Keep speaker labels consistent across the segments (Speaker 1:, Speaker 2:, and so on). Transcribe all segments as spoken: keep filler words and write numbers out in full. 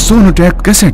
Speaker 1: Sonotek cassette.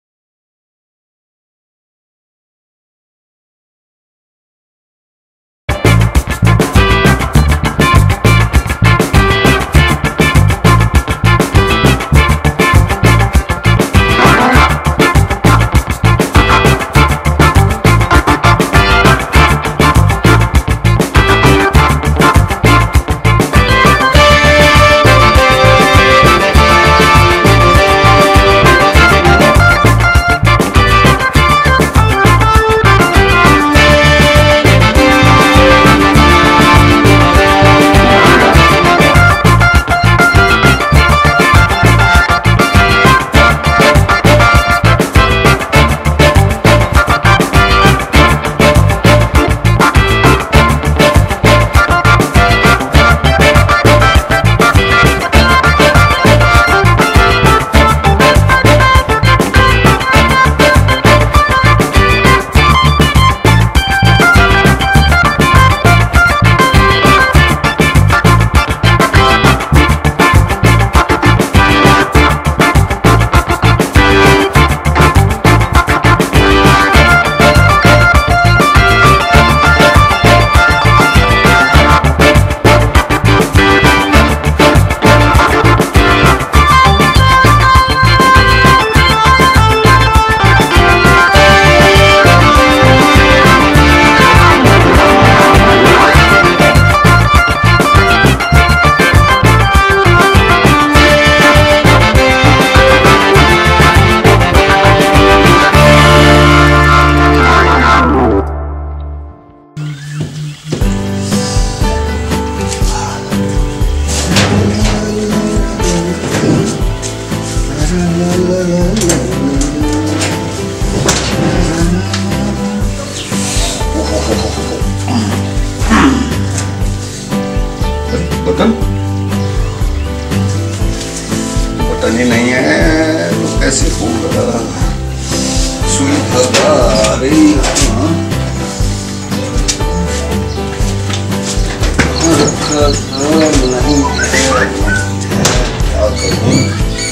Speaker 2: Button button ही नहीं है तो कैसे होगा? सुई धागा रही रखा था नहीं क्या करूं?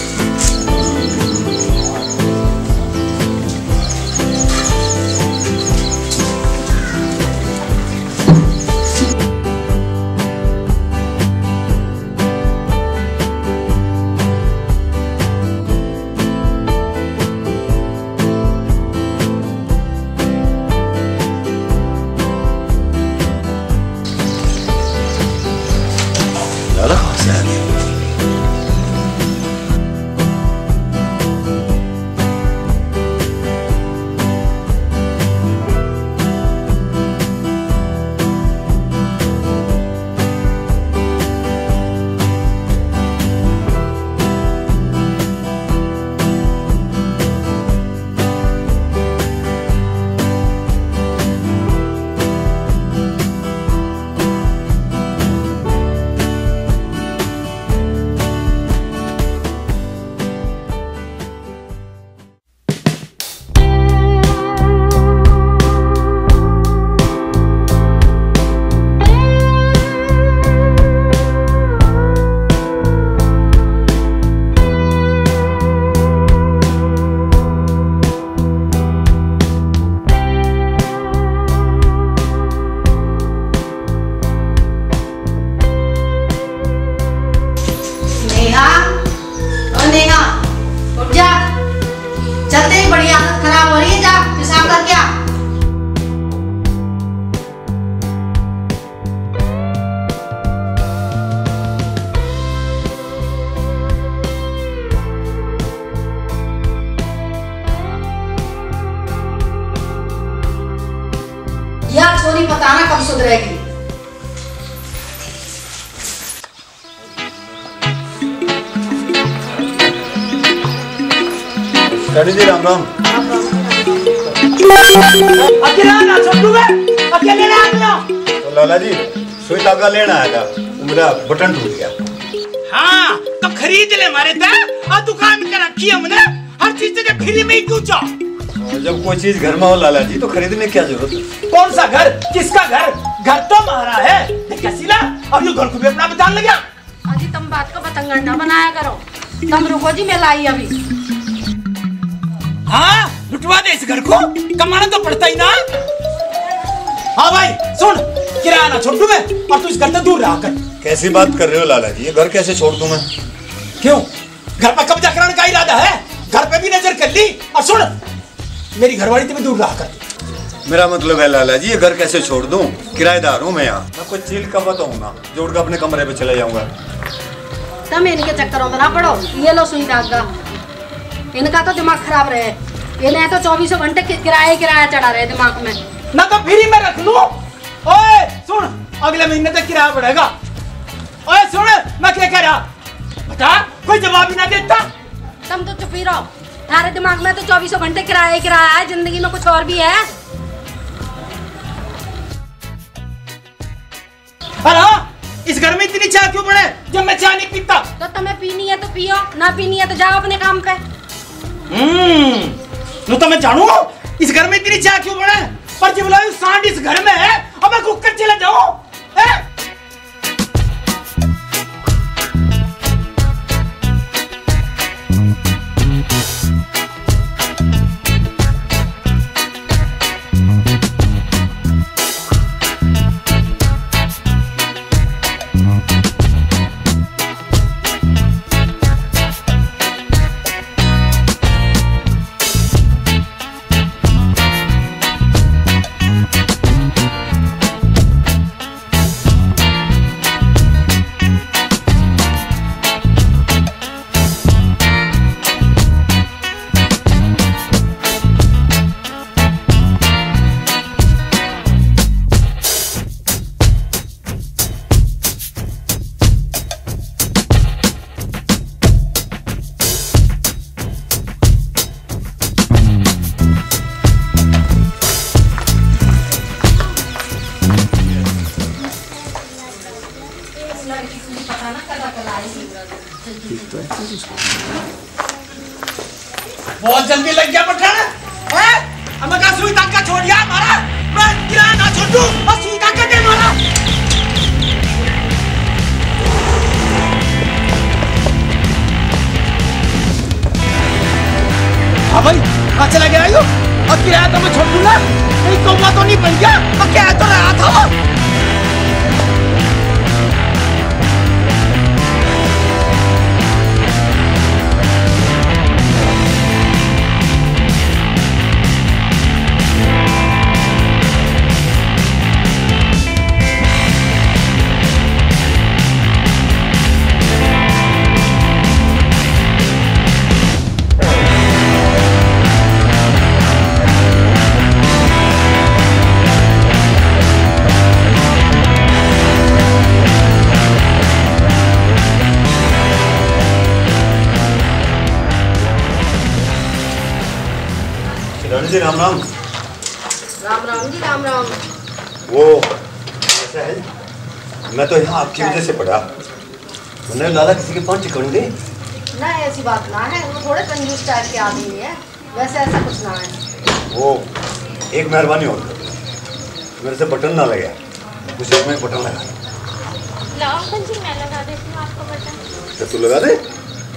Speaker 3: चलते ही बड़ी हालत खराब हो रही है, जा पेशाब करके आ। यार छोरी पता ना कब सुधरेगी।
Speaker 2: जी राम राम।
Speaker 4: अकेला ना छोटू बे, अकेले ना आना।
Speaker 2: तो लाला जी सुई धागा लेना आया था, मेरा बटन टूट गया।
Speaker 4: हाँ तो खरीद ले मारे थे और दुकान में रखी हमने, हर चीज तुझे फ्री में ही क्यों चाह?
Speaker 2: जब कोई चीज घर में हो लाला जी तो खरीदने की क्या जरूरत है?
Speaker 4: कौन सा घर? किसका घर? घर तो हमारा है। कैसीला अब ये घर को भी अपना बचाने लगा।
Speaker 3: अजी तुम बात को पतंगड़ ना बनाया करो, तुम रुको जी, मैं लाई अभी।
Speaker 4: हाँ लुटवा दे इस घर को, कमाना तो पड़ता ही ना। हाँ भाई सुन, किराया ना छोड़ दूं मैं, और तू इस घर से दूर रहा कर।
Speaker 2: कैसी बात कर रहे हो लाला जी, ये घर कैसे छोड़ दूं मैं?
Speaker 4: क्यों, घर पर कब्जा कराने का इरादा है? घर पे भी नजर कर ली, और सुन मेरी घरवाली से भी दूर रहा कर।
Speaker 2: मेरा मतलब है लाला जी, ये घर कैसे छोड़ दूं? किराएदार हूं मैं यहाँ। मैं कोई चील का बताऊँ ना, जोड़ कर अपने कमरे पे चले जाऊंगा।
Speaker 3: तुम इनके चक्करों में ना पड़ो। ये लो सुई धागा, इनका तो दिमाग खराब रहे, इन्हें तो चौबीसों घंटे किराया किराया चढ़ा रहे दिमाग में।
Speaker 4: ना तो फ्री में रख लूं। ओए सुन, अगले महीने तक किराया बढ़ेगा। ओए सुन, मैं क्या कह रहा बता, कोई जवाब ही ना देता।
Speaker 3: तुम तो चुप ही रहो, तुम्हारे दिमाग में तो चौबीसों घंटे किराया किराया है, जिंदगी में कुछ और भी है।
Speaker 4: अरे इस घर में इतनी चाय क्यों बने जब मैं चाय नहीं पीता?
Speaker 3: तो तुम्हें पीनी है तो पियो, ना पीनी है तो जाओ अपने काम पे।
Speaker 4: हम्म, तो मैं जानू इस घर में इतनी चाय क्यों बने, पर जब बोला सांड इस घर में है, अब मैं कुकर चला जाऊं? बहुत जल्दी लग गया पठान है। अब मैं सुई धागा छोड़ दिया मारा, मैं किराया ना छोड़ दूं और सुई धागा दे मारा। हाँ भाई कहाँ चला गया यो? और किराया तो मैं छोड़ दूंगा, कहीं कौवा तो नहीं बन गया? और क्या तो रहा था वो?
Speaker 2: जी राम राम।
Speaker 3: राम राम जी राम राम।
Speaker 2: वो ऐसा है, मैं तो यहाँ आपकी वजह से पढ़ा, मैंने लाला किसी के पाँच टिकट दे
Speaker 3: ना, ऐसी बात ना है, वो थोड़े कंजूस टाइप के आदमी है, वैसे ऐसा कुछ ना है।
Speaker 2: वो एक मेहरबानी और कर, मेरे से बटन ना लगे, कुछ में बटन लगा।
Speaker 1: लाओ अंकल जी, मैं लगा देती हूँ आपको बटन।
Speaker 2: तो तू लगा दे।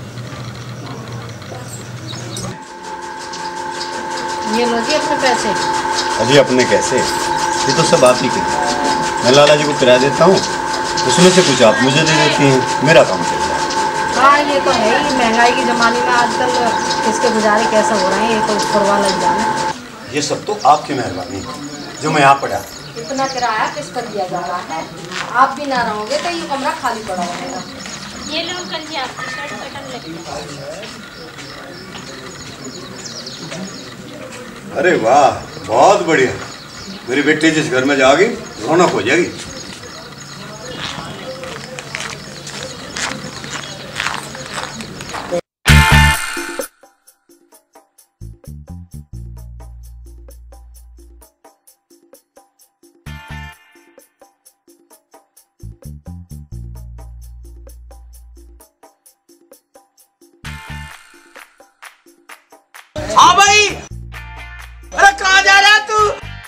Speaker 3: ये लो जी अपने पैसे।
Speaker 2: अजी अपने कैसे, ये तो सब आप ही के। मैं लाला जी को किराया देता हूँ, उसमें से कुछ आप मुझे दे देती हैं, मेरा काम चल रहा है।
Speaker 3: हाँ ये तो है ही, महंगाई के ज़माने में आजकल किसके गुजारे कैसे हो रहे हैं, ये तो ऊपर वाला ही जाने।
Speaker 2: ये सब तो आपकी मेहरबानी जो मैं यहाँ पढ़ा।
Speaker 3: इतना किराया किस पर दिया जा रहा है? आप भी ना रहोगे तो ये कमरा खाली पड़ा रहेगा।
Speaker 1: ये लो अंकल जी आपकी शर्ट बटन लगी।
Speaker 2: अरे वाह, बहुत बढ़िया। मेरी बेटी जिस घर में जाएगी रौनक हो जाएगी।
Speaker 4: हाँ भाई, अरे कहाँ जा रहा है तू?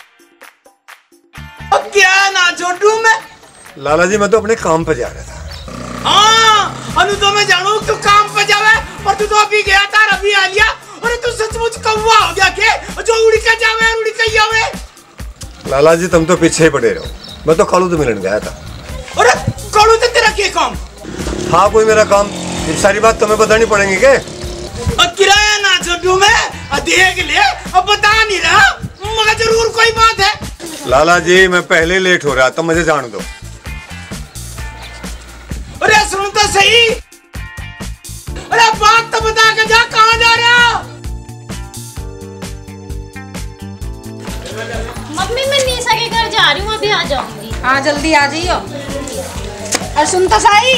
Speaker 4: अब क्या ना छोड़ू मैं?
Speaker 2: लाला जी मैं तो अपने काम पे जा रहा था।
Speaker 4: हाँ, अनु तो मैं जानू तू काम पे जावे, और तू तो अभी गया था, अभी आ लिया अरे तू सचमुच कौवा हो गया के जो उड़ के जावे उड़ के आवे।
Speaker 2: लाला जी तुम तो पीछे ही पड़े रहो, मैं तो कालू तो मिलन गया था।
Speaker 4: अरे कालू तो तेरा क्या काम?
Speaker 2: हाँ कोई मेरा काम, ये सारी बात तुम्हें बतानी पड़ेगी क्या?
Speaker 4: अब किराया ना छोड़ू मैं, अब देख ले, अब बता नहीं रहा मगर जरूर कोई बात है।
Speaker 2: लाला जी मैं पहले लेट हो रहा था, मुझे जान दो।
Speaker 4: अरे सुन तो सही, अरे बात तो बता के जा, कहाँ जा रहा?
Speaker 1: मम्मी मैं निशा के घर जा रही हूँ, अभी आ जाऊंगी।
Speaker 3: हाँ जल्दी आ जाइयो। अरे सुन तो सही।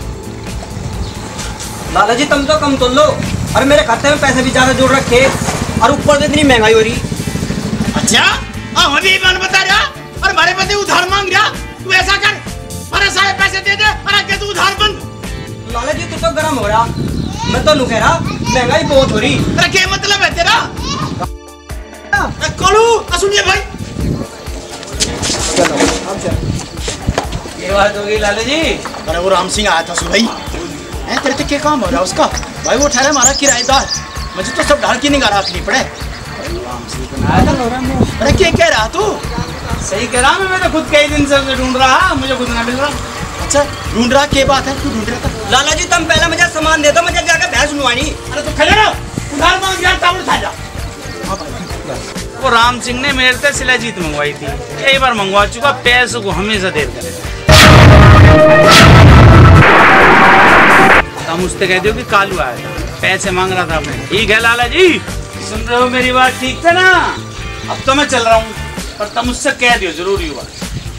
Speaker 5: लाला जी तुम तो कम तुल लो, और मेरे खाते में पैसे भी ज्यादा जोड़ रखे और ऊपर से इतनी महंगाई हो रही।
Speaker 4: अच्छा हाँ मैं भी बात बता रहा, और हमारे पति उधार मांग रहा। तू ऐसा कर, मेरे सारे पैसे दे दे और आगे तू उधार बंद।
Speaker 5: लाला जी तू तो गर्म हो रहा, मैं तो कह रहा महंगाई बहुत हो रही।
Speaker 4: तेरा क्या मतलब है तेरा? कालू सुनिए भाई,
Speaker 5: ये बात होगी लाला जी।
Speaker 4: अरे वो राम सिंह आया था सुबह, हैं तेरे तो क्या काम हो रहा है उसका? भाई वो ठहरा हमारा किराएदार, मुझे तो सब ढाल की निगाह रखनी पड़े। अरे क्या कह रहा तू?
Speaker 5: सही कह रहा मैं मैं तो खुद कई दिन से ढूंढ रहा, मुझे खुद ना मिल रहा।
Speaker 4: अच्छा ढूंढ रहा, क्या बात है? तू ढूंढ रहा था?
Speaker 5: लाला जी तुम पहले मुझे सामान दे दो, मुझे जाकर भैंस नुवानी।
Speaker 4: अरे तो खड़े रहो, उधार मांग रहा था, उठा जा।
Speaker 6: वो राम सिंह ने मेरे से शिलाजीत मंगवाई थी, कई बार मंगवा चुका, पैसों को हमेशा देर करे। तुम उससे कह दो कि कालू आया था, पैसे मांग रहा था मैं। ठीक है लाला जी, सुन रहे हो मेरी बात? ठीक था ना? अब तो मैं चल रहा हूँ, पर तुम उससे कह दियो जरूर ये बात।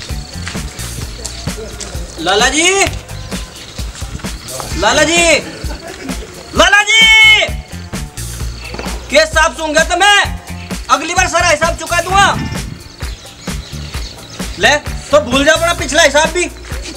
Speaker 5: लाला जी, लाला जी, लाला जी, केस साफ सूंगा तो मैं अगली बार सारा हिसाब चुका दूंगा। ले तो भूल जा पड़ा पिछला हिसाब भी।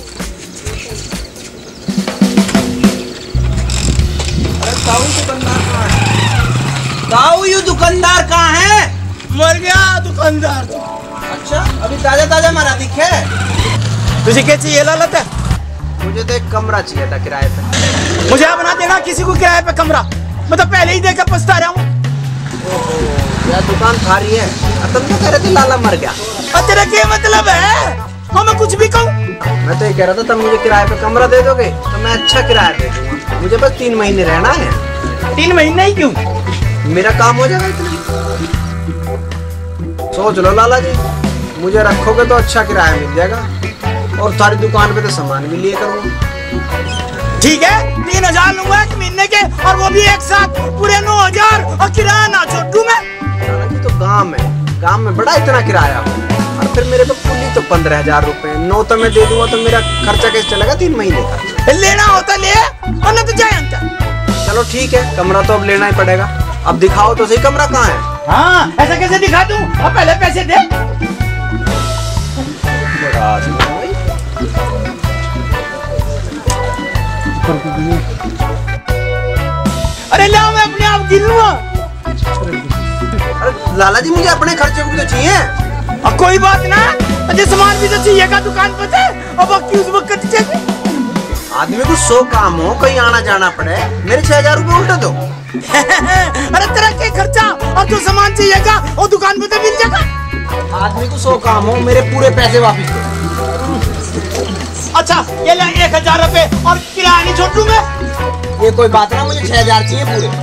Speaker 5: अरे ताऊ दुकानदार कहाँ है? ताऊ यू दुकानदार कहाँ है?
Speaker 4: मर गया दुकानदार।
Speaker 5: अच्छा अभी ताजा ताजा मारा दिखे।
Speaker 4: तुझे क्या चाहिए लालत है?
Speaker 5: मुझे तो एक कमरा चाहिए था किराए पे।
Speaker 4: मुझे बना देना किसी को किराए पे कमरा, मैं तो पहले ही देकर पछता रहा हूँ।
Speaker 5: यार दुकान खाली है, तुम तो कह रहे थे लाला मर गया।
Speaker 4: अब तेरा क्या मतलब है? हाँ मैं कुछ भी कहूँ।
Speaker 5: मैं तो ये कह रहा था तुम मुझे किराए पे कमरा दे दोगे तो मैं अच्छा किराया दे दूंगा, मुझे बस तीन महीने रहना है।
Speaker 4: तीन महीने ही क्यों?
Speaker 5: मेरा काम हो जाएगा इतना। सोच लो लाला जी, मुझे रखोगे तो अच्छा किराया मिल जाएगा और सारी दुकान पे तो सामान भी लिए करूँगा।
Speaker 4: ठीक है तीन हजार लूंगा एक महीने के, और वो भी एक साथ पूरे नौ हजार और किराया ना छोड़ू मैं।
Speaker 5: लाला जी तो गाँव में गाँव में बड़ा इतना किराया और फिर मेरे को कुल तो पंद्रह हजार रुपए, नौ तो मैं दे दूंगा तो मेरा खर्चा कैसे चलेगा तीन महीने का?
Speaker 4: लेना होता ले वरना तो जाए अंतर।
Speaker 5: चलो ठीक है, कमरा तो अब लेना ही पड़ेगा। अब दिखाओ तो सही कमरा कहाँ है।
Speaker 4: हाँ ऐसा कैसे दिखा दूं? अब पहले पैसे दे।
Speaker 5: बड़ा आदमी है भाई।
Speaker 4: अरे लाओ मैं अपने आप गिन लूंगा।
Speaker 5: अरे लाला जी मुझे अपने खर्चे को भी तो चाहिए।
Speaker 4: अब कोई बात ना, अजय सामान भी तो चाहिएगा दुकान पर से, अब वक्त उस वक्त चाहिए।
Speaker 5: आदमी को सौ काम हो, कहीं आना जाना पड़े, मेरे छह हजार रुपए उल्टा दो।
Speaker 4: अरे तेरा क्या खर्चा और जो सामान चाहिएगा वो दुकान पे तो मिल जाएगा।
Speaker 5: आदमी को सौ काम हो, मेरे पूरे पैसे वापस दो।
Speaker 4: अच्छा ये ले एक हजार रुपए और किराया नहीं छोड़ दूं मैं।
Speaker 5: ये कोई बात ना, मुझे छह हजार चाहिए पूरे।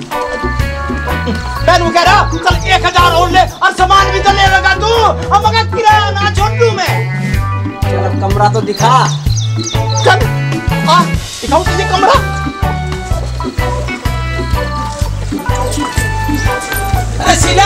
Speaker 4: मैं कह रहा चल एक हजार और ले और सामान भी तो ले लगा तू, अब मगर किराया ना छोड़ दूं मैं।
Speaker 5: चल कमरा तो दिखा।
Speaker 4: चल आ दिखाऊं तुझे कमरा। अरे सीना,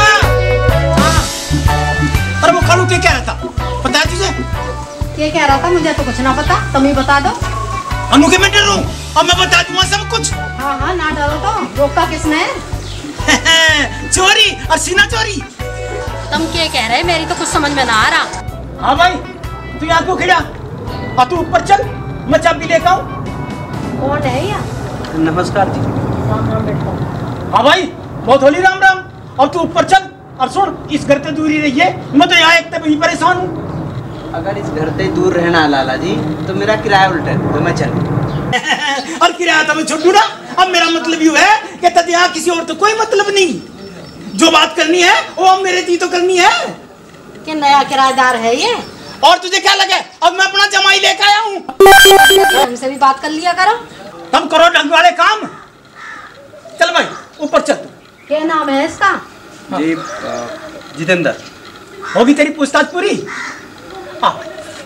Speaker 4: अरे वो कालू क्या कह रहा था पता है तुझे?
Speaker 3: ये कह रहा था मुझे तो कुछ ना पता, तुम ही बता दो।
Speaker 4: अनु के मैं डरूं, अब मैं बता दूंगा सब कुछ।
Speaker 3: हाँ हाँ ना डरो, तो रोका किसने?
Speaker 4: चोरी और सीना चोरी।
Speaker 3: तुम क्या कह रहे? मेरी तो कुछ समझ में ना आ रहा।
Speaker 4: हाँ भाई तू यहाँ क्यों खड़ा? और तू ऊपर चल, मैं चाबी लेकर आऊं।
Speaker 3: कौन है ये?
Speaker 5: नमस्कार जी।
Speaker 3: राम राम बेटा।
Speaker 4: हाँ भाई बहुत होली राम राम। और तू ऊपर चल और सुन, इस घर से दूरी रहिए, मैं तो यहाँ एक तक ही परेशान हूँ।
Speaker 5: अगर इस घर से दूर रहना लाला जी तो मेरा किराया उल्टा है, तो मैं चल।
Speaker 4: और किराया तो मैं छोड़ दूँ ना, अब मेरा मतलब यू है कि तद यहाँ किसी और तो कोई मतलब नहीं, जो बात करनी है वो अब मेरे जी तो करनी है
Speaker 3: कि नया किराएदार है ये।
Speaker 4: और तुझे क्या लगे अब मैं अपना जमाई लेकर आया हूँ?
Speaker 3: हमसे भी बात कर लिया करो।
Speaker 4: तुम करो ढंग वाले काम। चल भाई ऊपर चल।
Speaker 3: क्या नाम है इसका?
Speaker 5: जी जितेंद्र।
Speaker 4: होगी तेरी पूछताछ पूरी? हाँ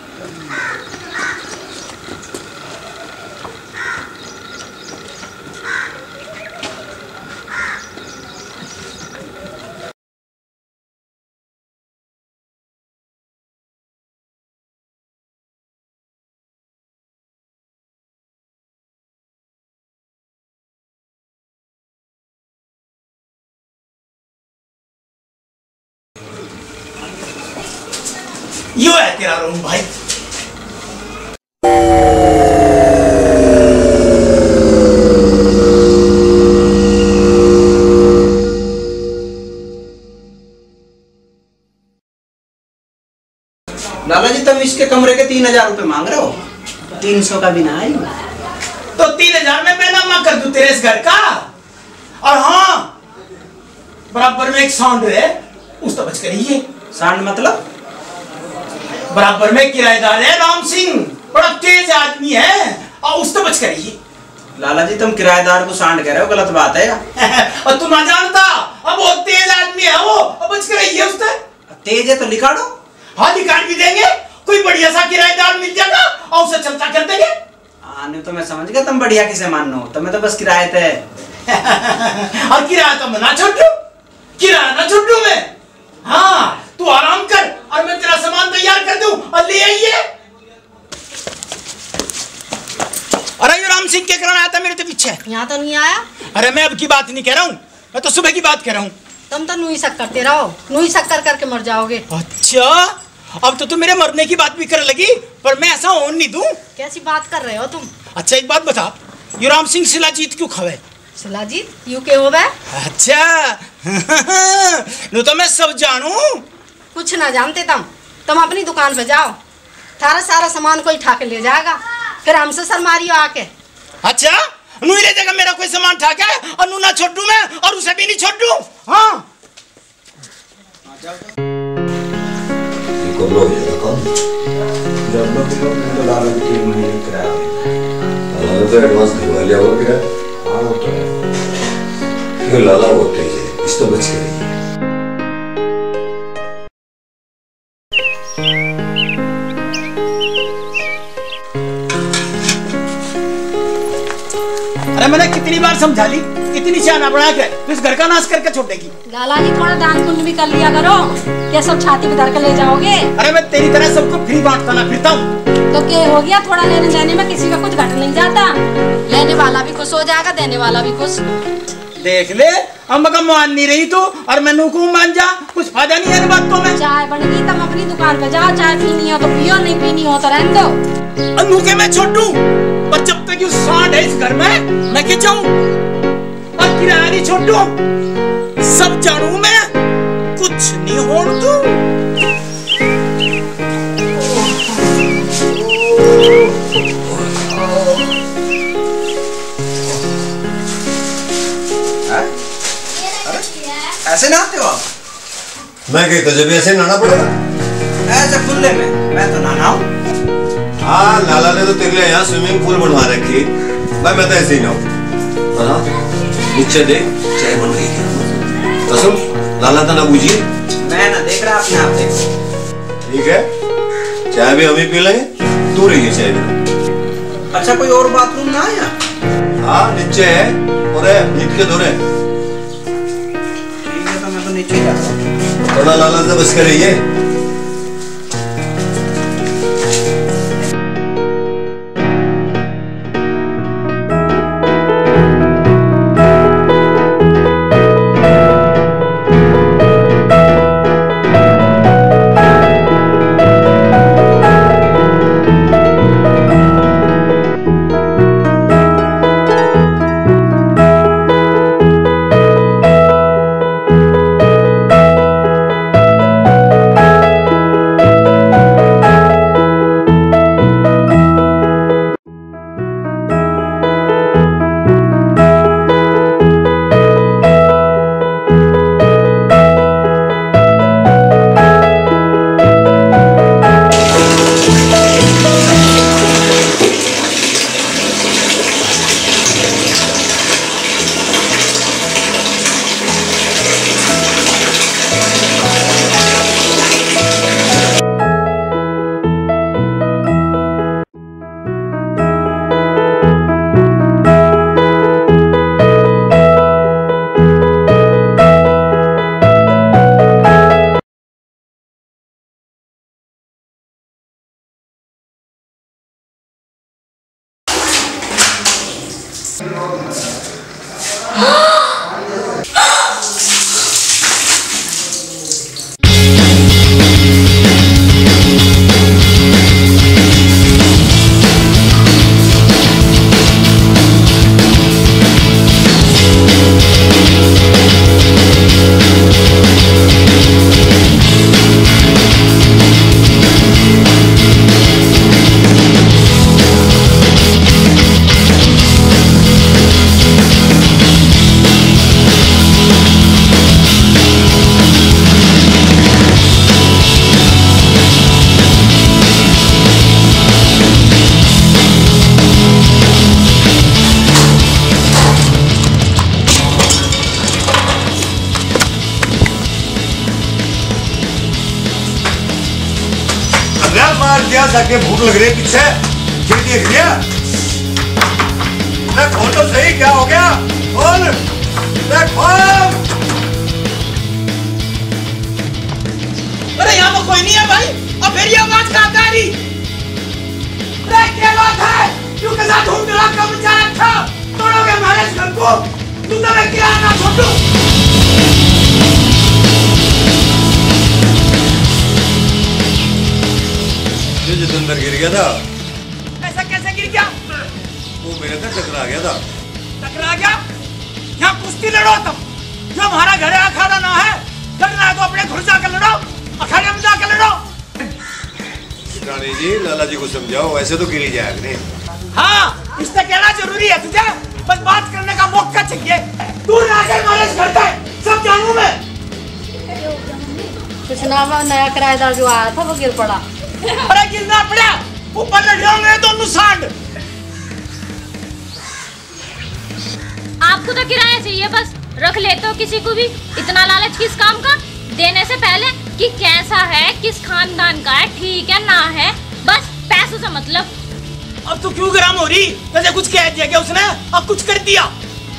Speaker 4: यो है तेरा रूम भाई।
Speaker 5: लाला जी तुम इसके कमरे के तीन हजार रुपए मांग रहे हो? तीन सौ का भी ना आई।
Speaker 4: तो तीन हजार में मैं नामा कर दूं तेरे इस घर का। और हाँ बराबर में एक साउंड है, उस तो बच कर ही है।
Speaker 5: सांड मतलब?
Speaker 4: बराबर में किराएदार है राम सिंह, बड़ा तेज आदमी है, और उस तो बच कर ही।
Speaker 5: लाला जी तुम किराएदार को सांड कह रहे हो, गलत बात है।
Speaker 4: और तू ना जानता, अब वो तेज आदमी है वो, अब बच कर रही है उससे।
Speaker 5: तेज है तो लिखा दो।
Speaker 4: हाँ निकाल भी देंगे, कोई बढ़िया सा किराएदार मिल जाएगा और उसे चलता कर देंगे।
Speaker 5: हाँ नहीं तो मैं समझ गया तुम बढ़िया किसे मानो, तुम्हें तो बस किराए थे।
Speaker 4: और किराया तो मैं ना छोड़ दूं, किराया ना छोड़ दूं मैं। हाँ तू आराम कर और मैं तेरा सामान तैयार कर दूं और ले आइए। अरे ये राम सिंह के कारण आया था मेरे तो पीछे।
Speaker 3: यहाँ तो नहीं आया।
Speaker 4: अरे मैं अब की बात नहीं कह रहा हूँ, मैं तो सुबह की बात कह रहा हूँ।
Speaker 3: तुम तो नुई शक करते रहो, नुई शक कर करके मर जाओगे।
Speaker 4: अच्छा अब तो तुम मेरे मरने की बात भी कर लगी, पर मैं ऐसा होने नहीं दूं।
Speaker 3: कैसी बात कर रहे हो तुम?
Speaker 4: अच्छा एक बात बता, ये राम सिंह शिलाजीत क्यों खवे?
Speaker 3: शिलाजीत यू के हो गए?
Speaker 4: अच्छा नो तो मैं सब जानू।
Speaker 3: कुछ ना जानते तुम तुम अपनी दुकान पे जाओ, थारा सारा सामान कोई उठा के ले जाएगा, फिर हमसे शर्मारियो आके।
Speaker 4: अच्छा नू ले जाएगा मेरा कोई सामान उठा के, और नू ना छोड़ दूं मैं और उसे भी नहीं छोड़ दूं। हाँ
Speaker 2: कब हो जाएगा काम?
Speaker 5: जब लोग भी लोग तो लाला जी तीन महीने किराया
Speaker 2: लाला तो एडवांस दिलवा लिया होगा क्या?
Speaker 5: हाँ वो तो है।
Speaker 2: क्यों लाला बहुत तेज है, इस तो बच के रही है।
Speaker 4: अरे मैंने कितनी बार समझा ली, इतनी सियाना बना के तो इस घर का नाश करके छोड़ देगी।
Speaker 3: लाला जी थोड़ा दान पुण्य भी कर लिया करो, क्या सब छाती पे धर के ले जाओगे?
Speaker 4: अरे मैं तेरी तरह सबको फ्री बांटता ना फिरता हूँ।
Speaker 3: तो क्या हो गया, थोड़ा लेने देने में किसी का कुछ घट नहीं जाता, लेने वाला भी खुश हो जाएगा, देने वाला भी खुश।
Speaker 4: देख ले अम्मा का मान नहीं रही तू और मैं नूकू मान जा, कुछ फायदा नहीं है इन बातों में।
Speaker 3: चाय बन गई, तुम अपनी दुकान पे जाओ, चाय पीनी हो तो पियो, नहीं पीनी हो तो रहने दो।
Speaker 4: नूके मैं छोड़ दूं, पर जब तक ये सांड है इस घर में मैं क्या जाऊं, और किराया नहीं छोड़ दूं, सब जानू मैं, कुछ नहीं होने दूं।
Speaker 5: ऐसे नहाते हो आप?
Speaker 2: मैं कहता जब ऐसे नहाना पड़ेगा?
Speaker 5: ऐसे खुले में मैं तो नहाना हूँ।
Speaker 2: हाँ लाला ने तो तेरे लिए यहाँ स्विमिंग पूल बनवा रखी, भाई मैं तो ऐसे ही नहाऊं। हाँ नीचे देख चाय बन रही है, तो सुन लाला तो ना बूझिए।
Speaker 5: मैं ना देख रहा अपने आप देख।
Speaker 2: ठीक है चाय भी हम ही पी लेंगे, तू रही है चाय में।
Speaker 5: अच्छा कोई और बाथरूम ना आया?
Speaker 2: हाँ नीचे है और है नीचे के धोरे।
Speaker 5: ठीक है तो मैं तो नीचे जा रहा हूँ।
Speaker 2: थोड़ा लाला से बस कर रही है। मार दिया जाके, भूख लग रही है पीछे, ये देख लिया? मैं खोल तो सही, क्या हो गया? खोल, मैं खोल।
Speaker 4: अरे यहाँ पर कोई नहीं है भाई, और फिर ये आवाज कहाँ आ रही? अरे क्या बात है? क्यों के साथ ढूंढ रहा कब बचा रखा? तोड़ोगे हमारे घर को? तू तो मैं किराया ना छोड़ू।
Speaker 2: जो अंदर गिर गया था।
Speaker 4: ऐसा कैसे गिर गया?
Speaker 2: वो मेरे से टकरा गया था।
Speaker 4: टकरा गया? यहाँ कुश्ती लड़ो तुम। जो हमारा घर है अखाड़ा ना है, लड़ना है तो अपने घर जाकर लड़ो, अखाड़े में जाकर लड़ो।
Speaker 2: रानी जी, लाला जी को समझाओ, ऐसे तो गिरी जाएगा नहीं।
Speaker 4: हाँ, इससे कहना जरूरी है तुझे, बस बात करने का मौका चाहिए। तू आकर हमारे घर पे सब जानू मैं।
Speaker 3: कुछ ना, नया किराएदार जो आया था वो गिर पड़ा।
Speaker 4: अरे गिरना पड़ा, ऊपर लड़ जाओगे दोनों सांड।
Speaker 1: आपको तो किराया चाहिए, बस रख लेते हो किसी को भी। इतना लालच किस काम का? देने से पहले कि कैसा है, किस खानदान का है, ठीक है ना है, बस पैसों से मतलब।
Speaker 4: अब तू क्यों गरम हो रही? जैसे कुछ कह दिया क्या उसने, अब कुछ कर दिया।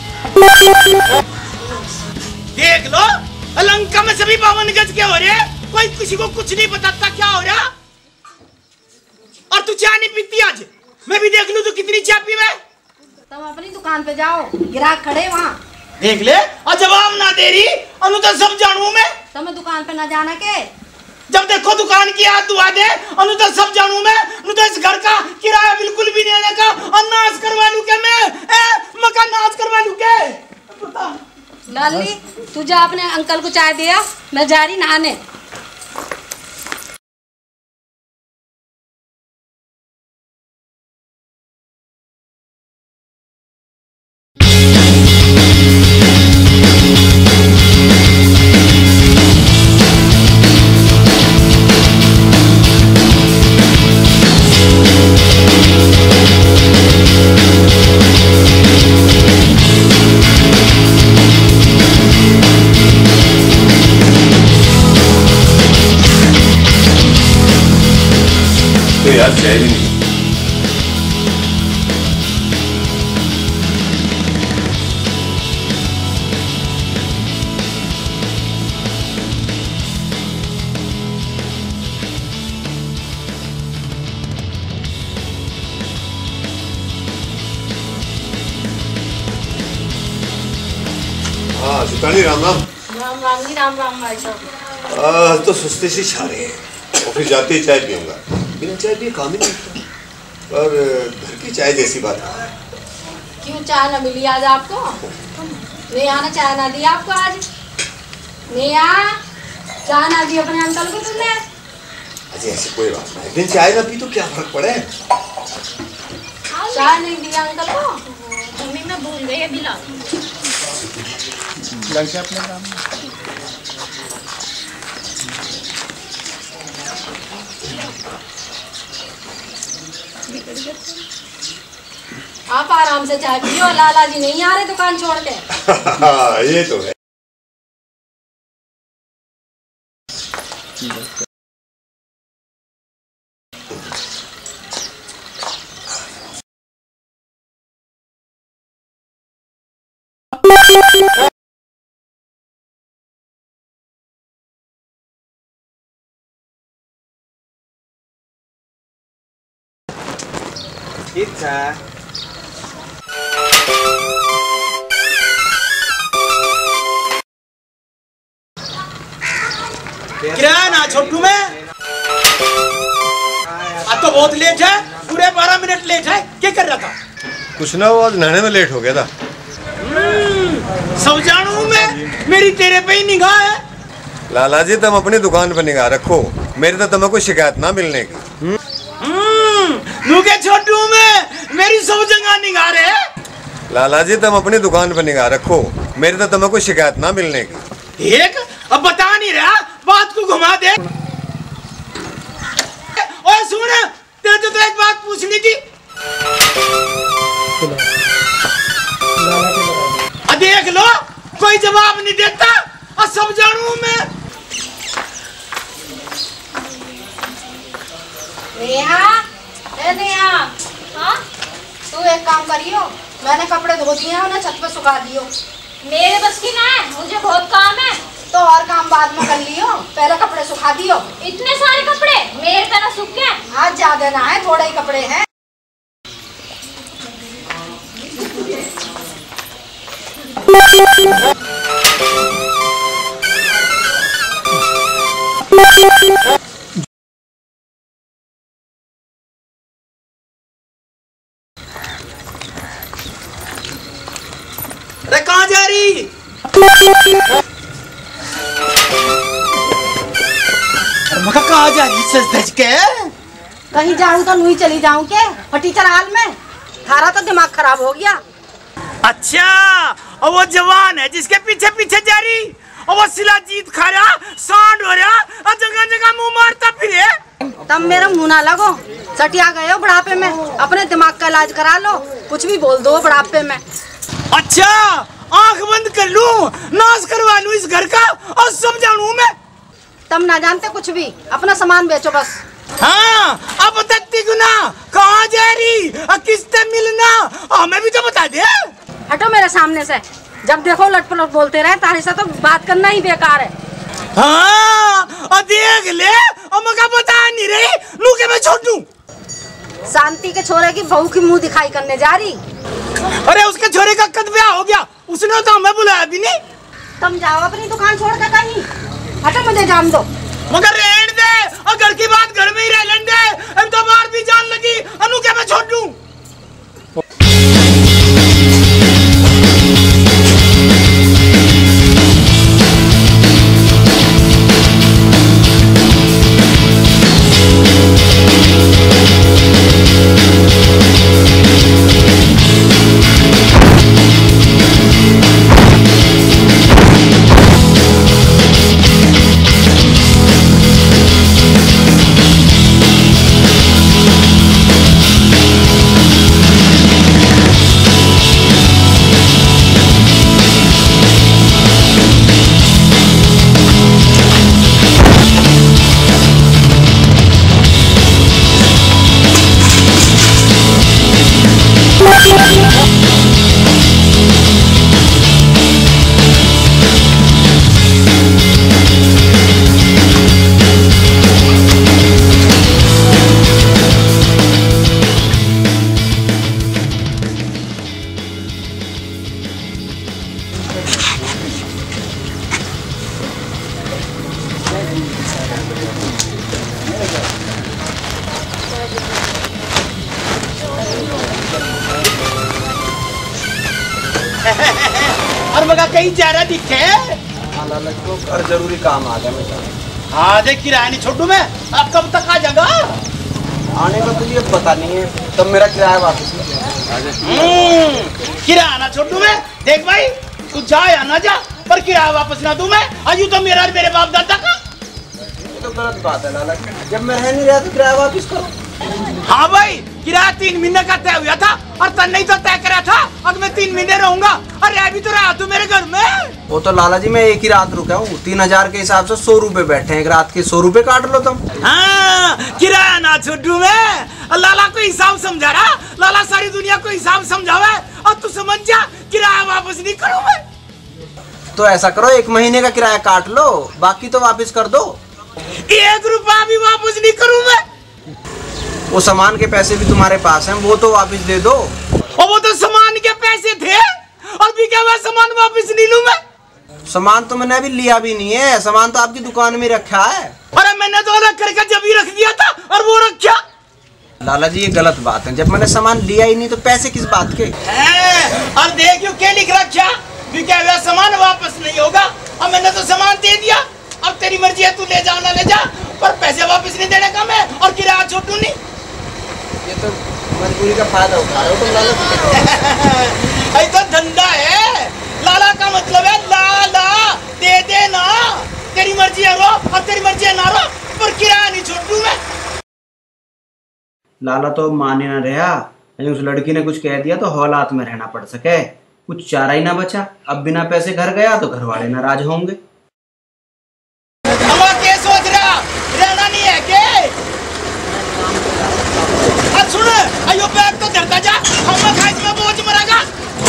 Speaker 4: देख लो, लंका में सभी बावन गज के हो रहे, कोई किसी को कुछ नहीं बताता क्या हो रहा। और तू चाय नहीं पीती आज? मैं भी देख लूं तू कितनी चाय पीवे।
Speaker 3: तुम अपनी दुकान पे जाओ, ग्राहक खड़े वहाँ।
Speaker 4: देख ले, और जवाब ना दे रही, अनु तो सब जानू मैं।
Speaker 3: तुम्हें दुकान पे ना जाना के?
Speaker 4: जब देखो दुकान की हाथ दुआ दे, अनु तो सब जानू मैं। अनु तो इस घर का किराया बिल्कुल भी नहीं लेगा, और नाश करवा लूं के मैं, ए, मकान नाश करवा लूं के।
Speaker 3: लाली, तू जा अपने अंकल को चाय दिया, मैं जा रही नहाने।
Speaker 2: यार चाय भी नहीं। हाँ सुतानी, राम राम।
Speaker 3: राम राम जी, राम राम भाई साहब।
Speaker 2: आज तो सुस्ती सी छा रही है, ऑफिस जाते ही चाय पीऊंगा, बिना चाय पिए काम ही नहीं होता। पर घर की चाय जैसी बात है।
Speaker 3: क्यों चाय ना मिली आज आपको? नेहा ने चाय ना दी आपको आज? नेहा, चाय ना दी अपने अंकल को तुमने?
Speaker 2: अजय ऐसी कोई बात नहीं, दिन चाय ना पी तो क्या फर्क पड़े।
Speaker 3: चाय नहीं दिया अंकल को?
Speaker 1: मम्मी मैं भूल गई अभी ला।
Speaker 6: लग जा अपने काम में।
Speaker 3: आप आराम से चाय पियो, लाला जी नहीं आ रहे दुकान छोड़ के।
Speaker 2: ये तो है।
Speaker 5: ठीक है।
Speaker 4: किराया ना छोटू में। अब तो बहुत लेट है, पूरे बारह मिनट लेट है। क्या कर रहा था?
Speaker 2: कुछ ना, वो आज नहाने में लेट हो गया था।
Speaker 4: सब जानू मैं, मेरी तेरे पे ही निगाह है।
Speaker 2: लाला जी तुम अपनी दुकान पर निगाह रखो, मेरी तो तुम्हें कोई शिकायत ना मिलने की।
Speaker 4: के छोटू में मेरी सब जगह निगाह रहे।
Speaker 2: लाला जी तुम अपनी दुकान पर निगाह रखो, मेरी तो तुम्हें कोई शिकायत ना मिलने की।
Speaker 4: एक अब बता नहीं रहा, बात को घुमा दे। ओए सुन, तेरे तो, तो एक बात पूछनी थी। देख लो कोई जवाब नहीं देता और सब जानू मैं।
Speaker 3: नेहा, ए नेहा,
Speaker 1: हाँ?
Speaker 3: तू एक काम करियो, मैंने कपड़े धो दिए हैं, उन्हें छत पे सुखा दियो।
Speaker 1: मेरे बस की ना है, मुझे बहुत काम है।
Speaker 3: तो और काम बाद में कर लियो, पहले कपड़े सुखा दियो।
Speaker 1: इतने सारे कपड़े मेरे पे ना सूख गए।
Speaker 3: आज ज्यादा ना है, थोड़े ही कपड़े हैं।
Speaker 4: अरे कहाँ जा रही? मका कहाँ जा रही सज धज के?
Speaker 3: कहीं जाऊं तो नहीं चली जाऊं के फटीचर हाल में। थारा तो दिमाग खराब हो गया।
Speaker 4: अच्छा, और वो जवान है जिसके पीछे पीछे जा रही, और वो शिलाजीत खा रहा, सांड हो रहा, और जगह जगह मुंह मारता फिरे।
Speaker 3: तब मेरा मुंह ना लगो, सटिया गए हो बुढ़ापे में, अपने दिमाग का इलाज करा लो। कुछ भी बोल दो बुढ़ापे में।
Speaker 4: अच्छा, आंख बंद कर लूं, नाश करवा लूं इस घर का और सब जानू मैं।
Speaker 3: तुम ना जानते कुछ भी, अपना सामान बेचो बस।
Speaker 4: हाँ, अब तत्ती गुना कहाँ जा रही, किससे मिलना, हमें भी तो बता दे।
Speaker 3: हटो मेरे सामने से, जब देखो लट पलट बोलते रहे, तारे से तो बात करना ही बेकार है।
Speaker 4: हाँ, और देख ले, और मका बता नहीं रही, लू के मैं छोड़ दूं।
Speaker 3: शांति के छोरे की बहू की मुंह दिखाई करने जा रही।
Speaker 4: अरे उसके छोरे का कद ब्याह हो गया, उसने तो हमें बुलाया भी नहीं।
Speaker 3: तुम जाओ अपनी दुकान छोड़ कर कहीं, हटो मुझे जान दो।
Speaker 4: मगर रहने दे, और घर की बात घर में ही रह लेने दे। हम तो बाहर भी जान लगी, अनु के मैं छोड़ दूं। और मगा कहीं जा रहा दिखे।
Speaker 5: लाला को घर जरूरी काम आ गया मेरा।
Speaker 4: हाँ देख, किराया नहीं छोड़ू मैं, अब कब तक आ जाएगा?
Speaker 5: आने का तुझे पता नहीं है, तब मेरा किराया वापस
Speaker 4: किराया ना छोड़ू मैं। देख भाई, तू जा या ना जा, पर किराया वापस ना दूं मैं। अजू तो मेरा और मेरे बाप दादा का।
Speaker 5: ये तो गलत बात है लाला, जब मैं रह नहीं रहा तो किराया वापस करो।
Speaker 4: हाँ भाई, किराया तीन महीने का तय हुआ था, और तन नहीं तो तय करा था। अब मैं तीन महीने रहूंगा, अरे अभी तो रहा तू मेरे घर में।
Speaker 5: वो तो लाला जी मैं एक ही रात रुका हूँ, तीन हजार के हिसाब से सौ रुपए बैठे हैं, एक रात के सौ रुपए काट लो तुम।
Speaker 4: हाँ, किराया ना छोड़ू मैं। लाला को हिसाब समझा रहा, लाला सारी दुनिया को हिसाब समझावे, और तू समझ जा किराया वापस नहीं करूँ मैं।
Speaker 5: तो ऐसा करो, एक महीने का किराया काट लो, बाकी तो वापस कर दो।
Speaker 4: एक रुपया भी वापस नहीं करूँ मैं।
Speaker 5: वो सामान के पैसे भी तुम्हारे पास हैं, वो तो वापस दे दो।
Speaker 4: और वो तो सामान के पैसे थे, और भी क्या हुआ, सामान वापस नहीं लूं मैं।
Speaker 5: सामान तो मैंने अभी लिया भी नहीं है, सामान तो आपकी दुकान में रखा है।
Speaker 4: अरे मैंने तो अलग करके जब ही रख दिया था और वो रखा।
Speaker 5: लाला जी ये गलत बात है, जब मैंने सामान लिया ही नहीं तो पैसे किस बात के?
Speaker 4: और देख क्यों क्या लिख रखा कि क्या हुआ सामान वापस नहीं होगा। अब मैंने तो सामान दे दिया, अब तेरी मर्जी है, तू ले जा ना ले जा, पर पैसे वापस नहीं देने का मैं, और किराया छोटू नहीं।
Speaker 5: ये तो मजबूरी का फायदा उठा रहे हो तुम लाला।
Speaker 4: तो धंधा है, लाला का मतलब है लाला दे दे ना, तेरी मर्जी है रो और तेरी मर्जी है ना रो, पर किराया नहीं छोटू मैं।
Speaker 5: लाला तो माने ना रहा, उस लड़की ने कुछ कह दिया तो हौलात में रहना पड़ सके, कुछ चारा ही ना बचा। अब बिना पैसे घर गया तो घर वाले नाराज होंगे।
Speaker 4: क्या सोच रहा, रहना नहीं है के? सुन अयो बैग तो धरता जा, हम खाइस में बोझ मरेगा।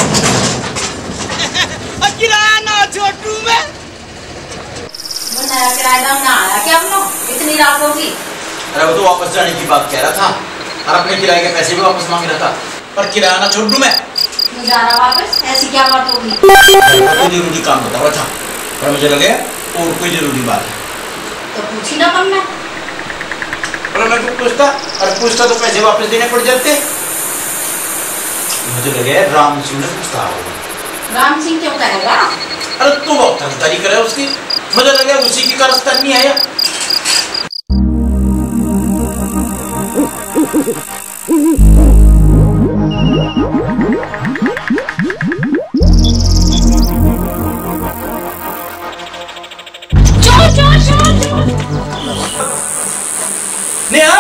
Speaker 4: किराया ना छोटू में।
Speaker 3: नया किराएदार ना आया क्या हम लोग इतनी रात होगी?
Speaker 7: अरे वो तो वापस जाने की बात कह रहा था और अपने किराए के पैसे भी वापस मांग रहा था, पर किराया ना छोड़ दूं मैं।
Speaker 3: जा रहा वापस, ऐसी क्या बात होगी?
Speaker 7: कोई जरूरी काम बता रहा था, पर मुझे लगे और कोई जरूरी बात है
Speaker 3: तो पूछी ना तुमने।
Speaker 7: अरे मैं तो पूछता, अरे पूछता तो पैसे वापस देने पड़ जाते। मुझे लगे राम सिंह ने पूछता होगा।
Speaker 3: राम सिंह क्यों कहेगा?
Speaker 7: अरे तू बहुत तरफदारी करे उसकी, मुझे लगे उसी की कारस्तानी है।
Speaker 1: चोर चोर चोर चोर।
Speaker 4: नेहा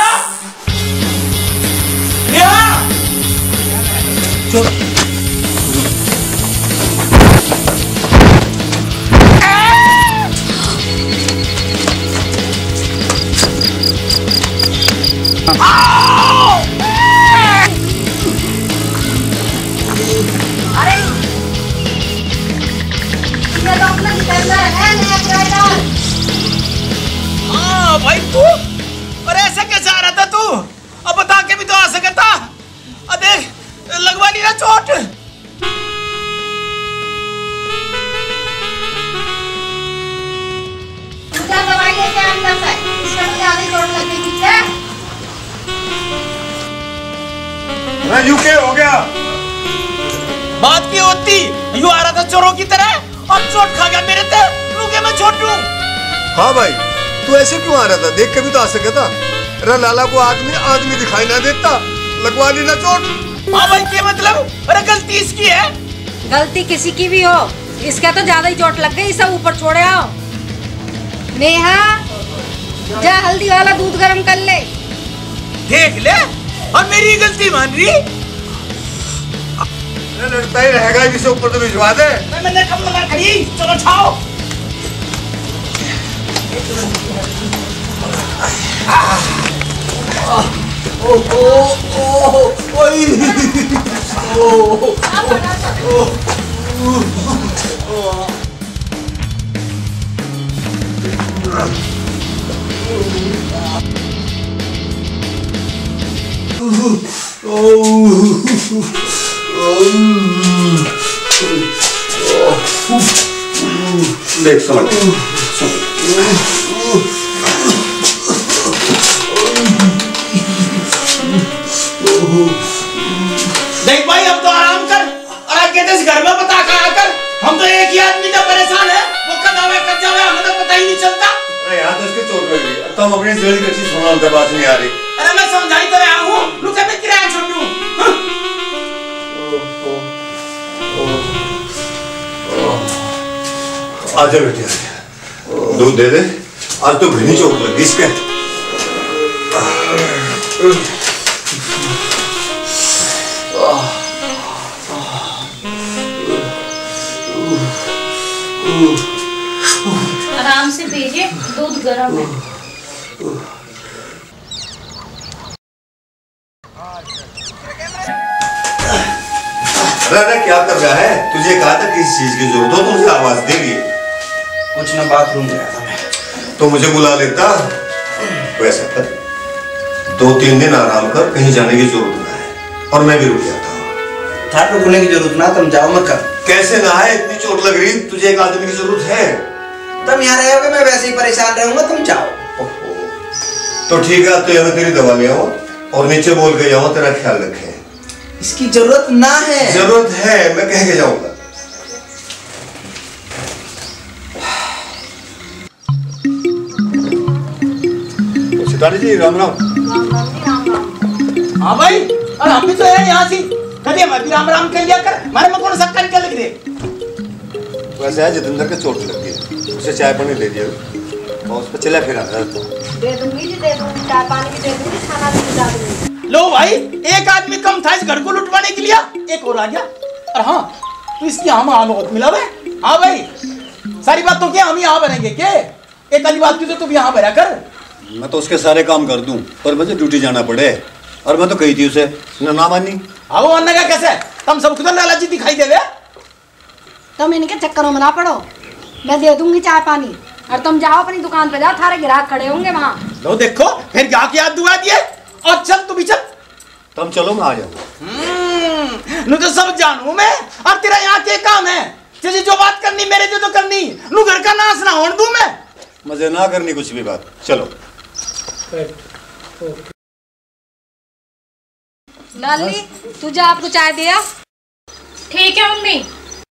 Speaker 4: नेहा चोर।
Speaker 3: अरे ये तो अपना डिफेंडर है, नया किराएदार।
Speaker 4: हाँ भाई तू, अरे ऐसे कैसे आ रहा था तू? अब बता के भी तो आ सकता। अब देख लगवा ली ना चोट।
Speaker 3: क्या दवाई लेके अंदर से, इसका तो ज्यादा ही चोट लग गई है।
Speaker 2: मैं यूके हो गया।
Speaker 4: बात की होती, यू आ रहा था चोरों की तरह और चोट खा गया मेरे ते, रुके मैं छोटू।
Speaker 2: हाँ भाई तू ऐसे क्यों आ रहा था, देख के भी तो आ सकता। अरे लाला को आदमी आदमी दिखाई ना देता, लगवा ली ना चोट।
Speaker 4: हाँ भाई क्या मतलब? अरे गलती इसकी है।
Speaker 3: गलती किसी की भी हो, इसका तो ज्यादा ही चोट लग गई, सब ऊपर छोड़े आओ। नेहा जा हल्दी वाला दूध गर्म कर ले।
Speaker 4: देख ले, और मेरी गलती मान रही।
Speaker 2: लड़ता ही रहेगा, इसे ऊपर तो भिजवा दे।
Speaker 4: मैं मैंने कब मना करी, चलो छाओ।
Speaker 7: ओ ओ ओ ओई ओ ओ
Speaker 2: देख समझ
Speaker 4: देख भाई अब तो आराम कर, और आगे इस घर में बता कर आकर, हम तो एक ही आदमी से परेशान है, वो कदा में कद जावे हमें तो पता ही नहीं चलता।
Speaker 2: अरे यहाँ तो इसके चोट लग गई, अब तो हम अपनी जड़ी की चीज सुना, उनका बात नहीं आ रही।
Speaker 4: अरे मैं समझाई तो रहा हूँ, रुके मैं किराया छोड़ दूँ।
Speaker 2: आजा बेटी आजा, दूध दे दे, आज तो घनी चोट लगी इसके।
Speaker 1: आराम से भेजिए, दूध गर्म है।
Speaker 2: अरे क्या कर रहा है? तुझे कहा था किसी चीज की जरूरत हो तो मुझे आवाज देगी।
Speaker 5: कुछ ना बाथरूम गया था मैं।
Speaker 2: तो मुझे बुला लेता। वैसा कर, दो तीन दिन आराम कर, कहीं जाने की जरूरत ना है, और मैं भी रुक जाता हूँ।
Speaker 5: था रुकने की जरूरत ना, तुम जाओ, मैं कर
Speaker 2: कैसे नहाए? इतनी चोट लग रही, तुझे एक आदमी की जरूरत है।
Speaker 5: तुम यहाँ रहोगे, मैं वैसे ही परेशान रहूंगा, तुम जाओ।
Speaker 2: तो ठीक है, तो मैं तेरी दवा ले आऊं और नीचे बोल के जाऊं तेरा ख्याल रखे।
Speaker 5: इसकी जरूरत ना है।
Speaker 2: जरूरत है, मैं कह के जाऊंगा। सितारी जी राम राम।
Speaker 4: हाँ भाई, और हम भी तो है यहाँ से, कभी हमारे भी राम राम कर लिया कर, हमारे में कौन सक्का निकल लग रहे।
Speaker 2: वैसे है जितेंद्र के चोट लग गई, उसे चाय पानी दे दिया और उस पर चला फिर आता तो
Speaker 3: दे दूंगी जी, दे दूंगी, चाय पानी भी दे दूंगी, खाना भी खिला दूंगी।
Speaker 4: लो भाई, एक आदमी कम था इस घर को लुटवाने के लिए, एक और आ गया। और हाँ, तो इसकी हम आम बहुत मिला है। हाँ भाई, सारी बात तो क्या हम यहाँ भरेंगे के? एक आधी बात की तो तुम यहाँ भरा कर।
Speaker 2: मैं तो उसके सारे काम कर दूं, पर मुझे ड्यूटी जाना पड़े। और मैं तो कही थी उसे, ना ना मानी।
Speaker 4: हाँ वो मानने का कैसे? तुम सब खुद लालची दिखाई देवे।
Speaker 3: तुम इनके चक्करों में ना पड़ो, मैं दे दूंगी चाय पानी, और तुम जाओ अपनी दुकान पे, जाओ, थारे ग्राहक खड़े होंगे वहाँ।
Speaker 4: लो देखो, फिर क्या याद दुआ दिए। और चल तू भी चल।
Speaker 2: तुम चलो, मैं आ जाऊंगा।
Speaker 4: हम्म, तो सब जानू मैं, और तेरा यहाँ के काम है? तुझे जो बात करनी मेरे जो तो करनी, नू घर का नाश ना होने दूं मैं।
Speaker 2: मजे ना करनी कुछ भी बात, चलो।
Speaker 3: लाली, तू जा, आपको चाय दिया।
Speaker 1: ठीक है मम्मी।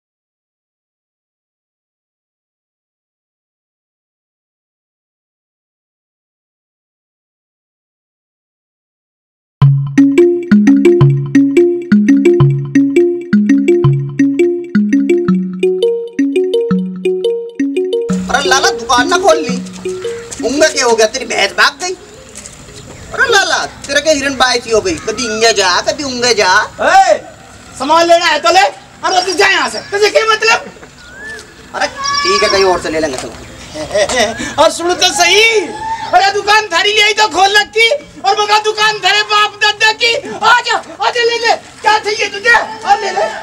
Speaker 8: अरे लाला, दुकान ना खोल ली, उंगा क्या हो गया? तेरी भैंस भाग गई। अरे लाला, तेरा क्या हिरन बाई सी हो गई? कभी इंगे जा, कभी उंगे जा।
Speaker 4: ए, सामान लेना है तो ले, अरे तू जा यहाँ से। तुझे क्या मतलब?
Speaker 8: अरे ठीक है, कहीं और से ले लेंगे तुम।
Speaker 4: और सुन तो सही, अरे दुकान थारी ले आई तो खोल रखी, और मगा दुकान थारे बाप दादा की। आजा आजा, ले ले, क्या चाहिए तुझे? और ले ले।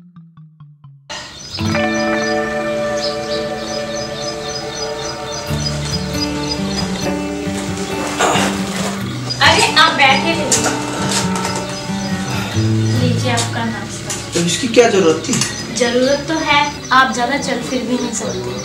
Speaker 1: अरे आप बैठे थे, लीजिए आपका नाश्ता।
Speaker 5: तो इसकी क्या जरूरत थी?
Speaker 1: जरूरत तो है, आप ज्यादा चल फिर भी नहीं सकते।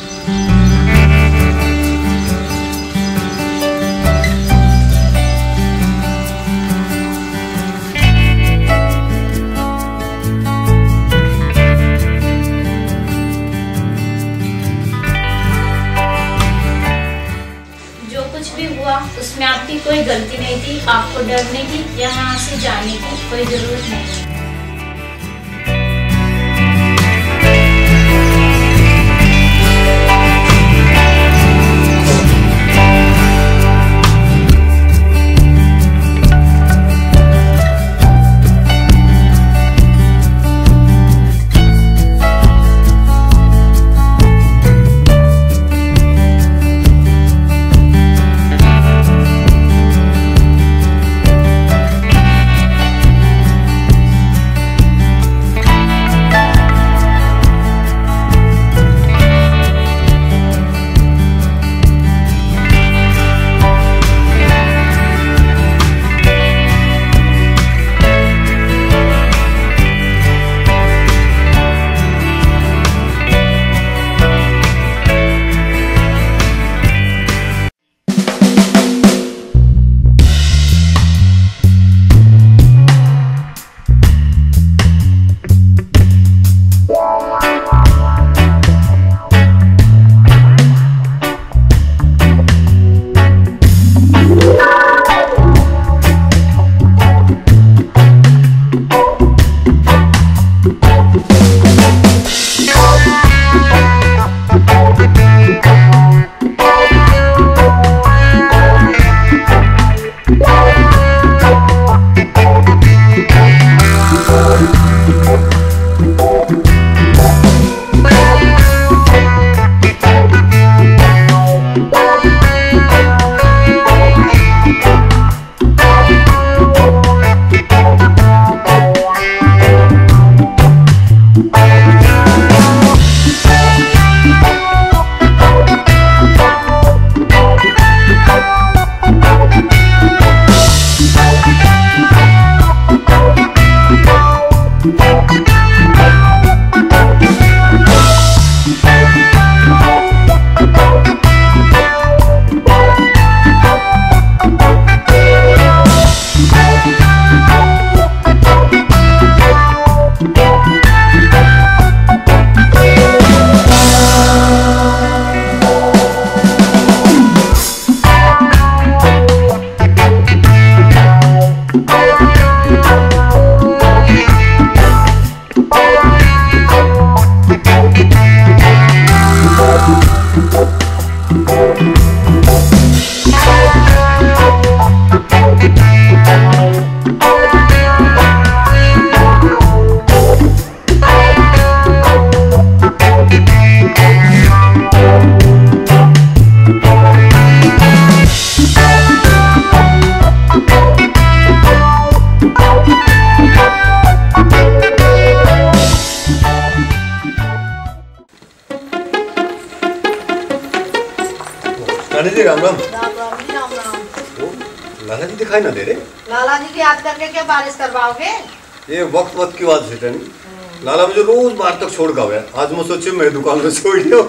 Speaker 1: उसमें आपकी कोई गलती नहीं थी, आपको डरने की या यहाँ से जाने की कोई जरूरत नहीं।
Speaker 2: रानी जी राम राम।
Speaker 3: राम राम जी, राम राम।
Speaker 2: लाला जी दिखाई ना दे रहे।
Speaker 3: लाला जी की याद करके क्या बारिश करवाओगे?
Speaker 2: ये वक्त वक्त की बात है रानी। लाला मुझे रोज बाहर तक छोड़ का हुआ। आज मैं सोचे मैं दुकान में छोड़ दिया।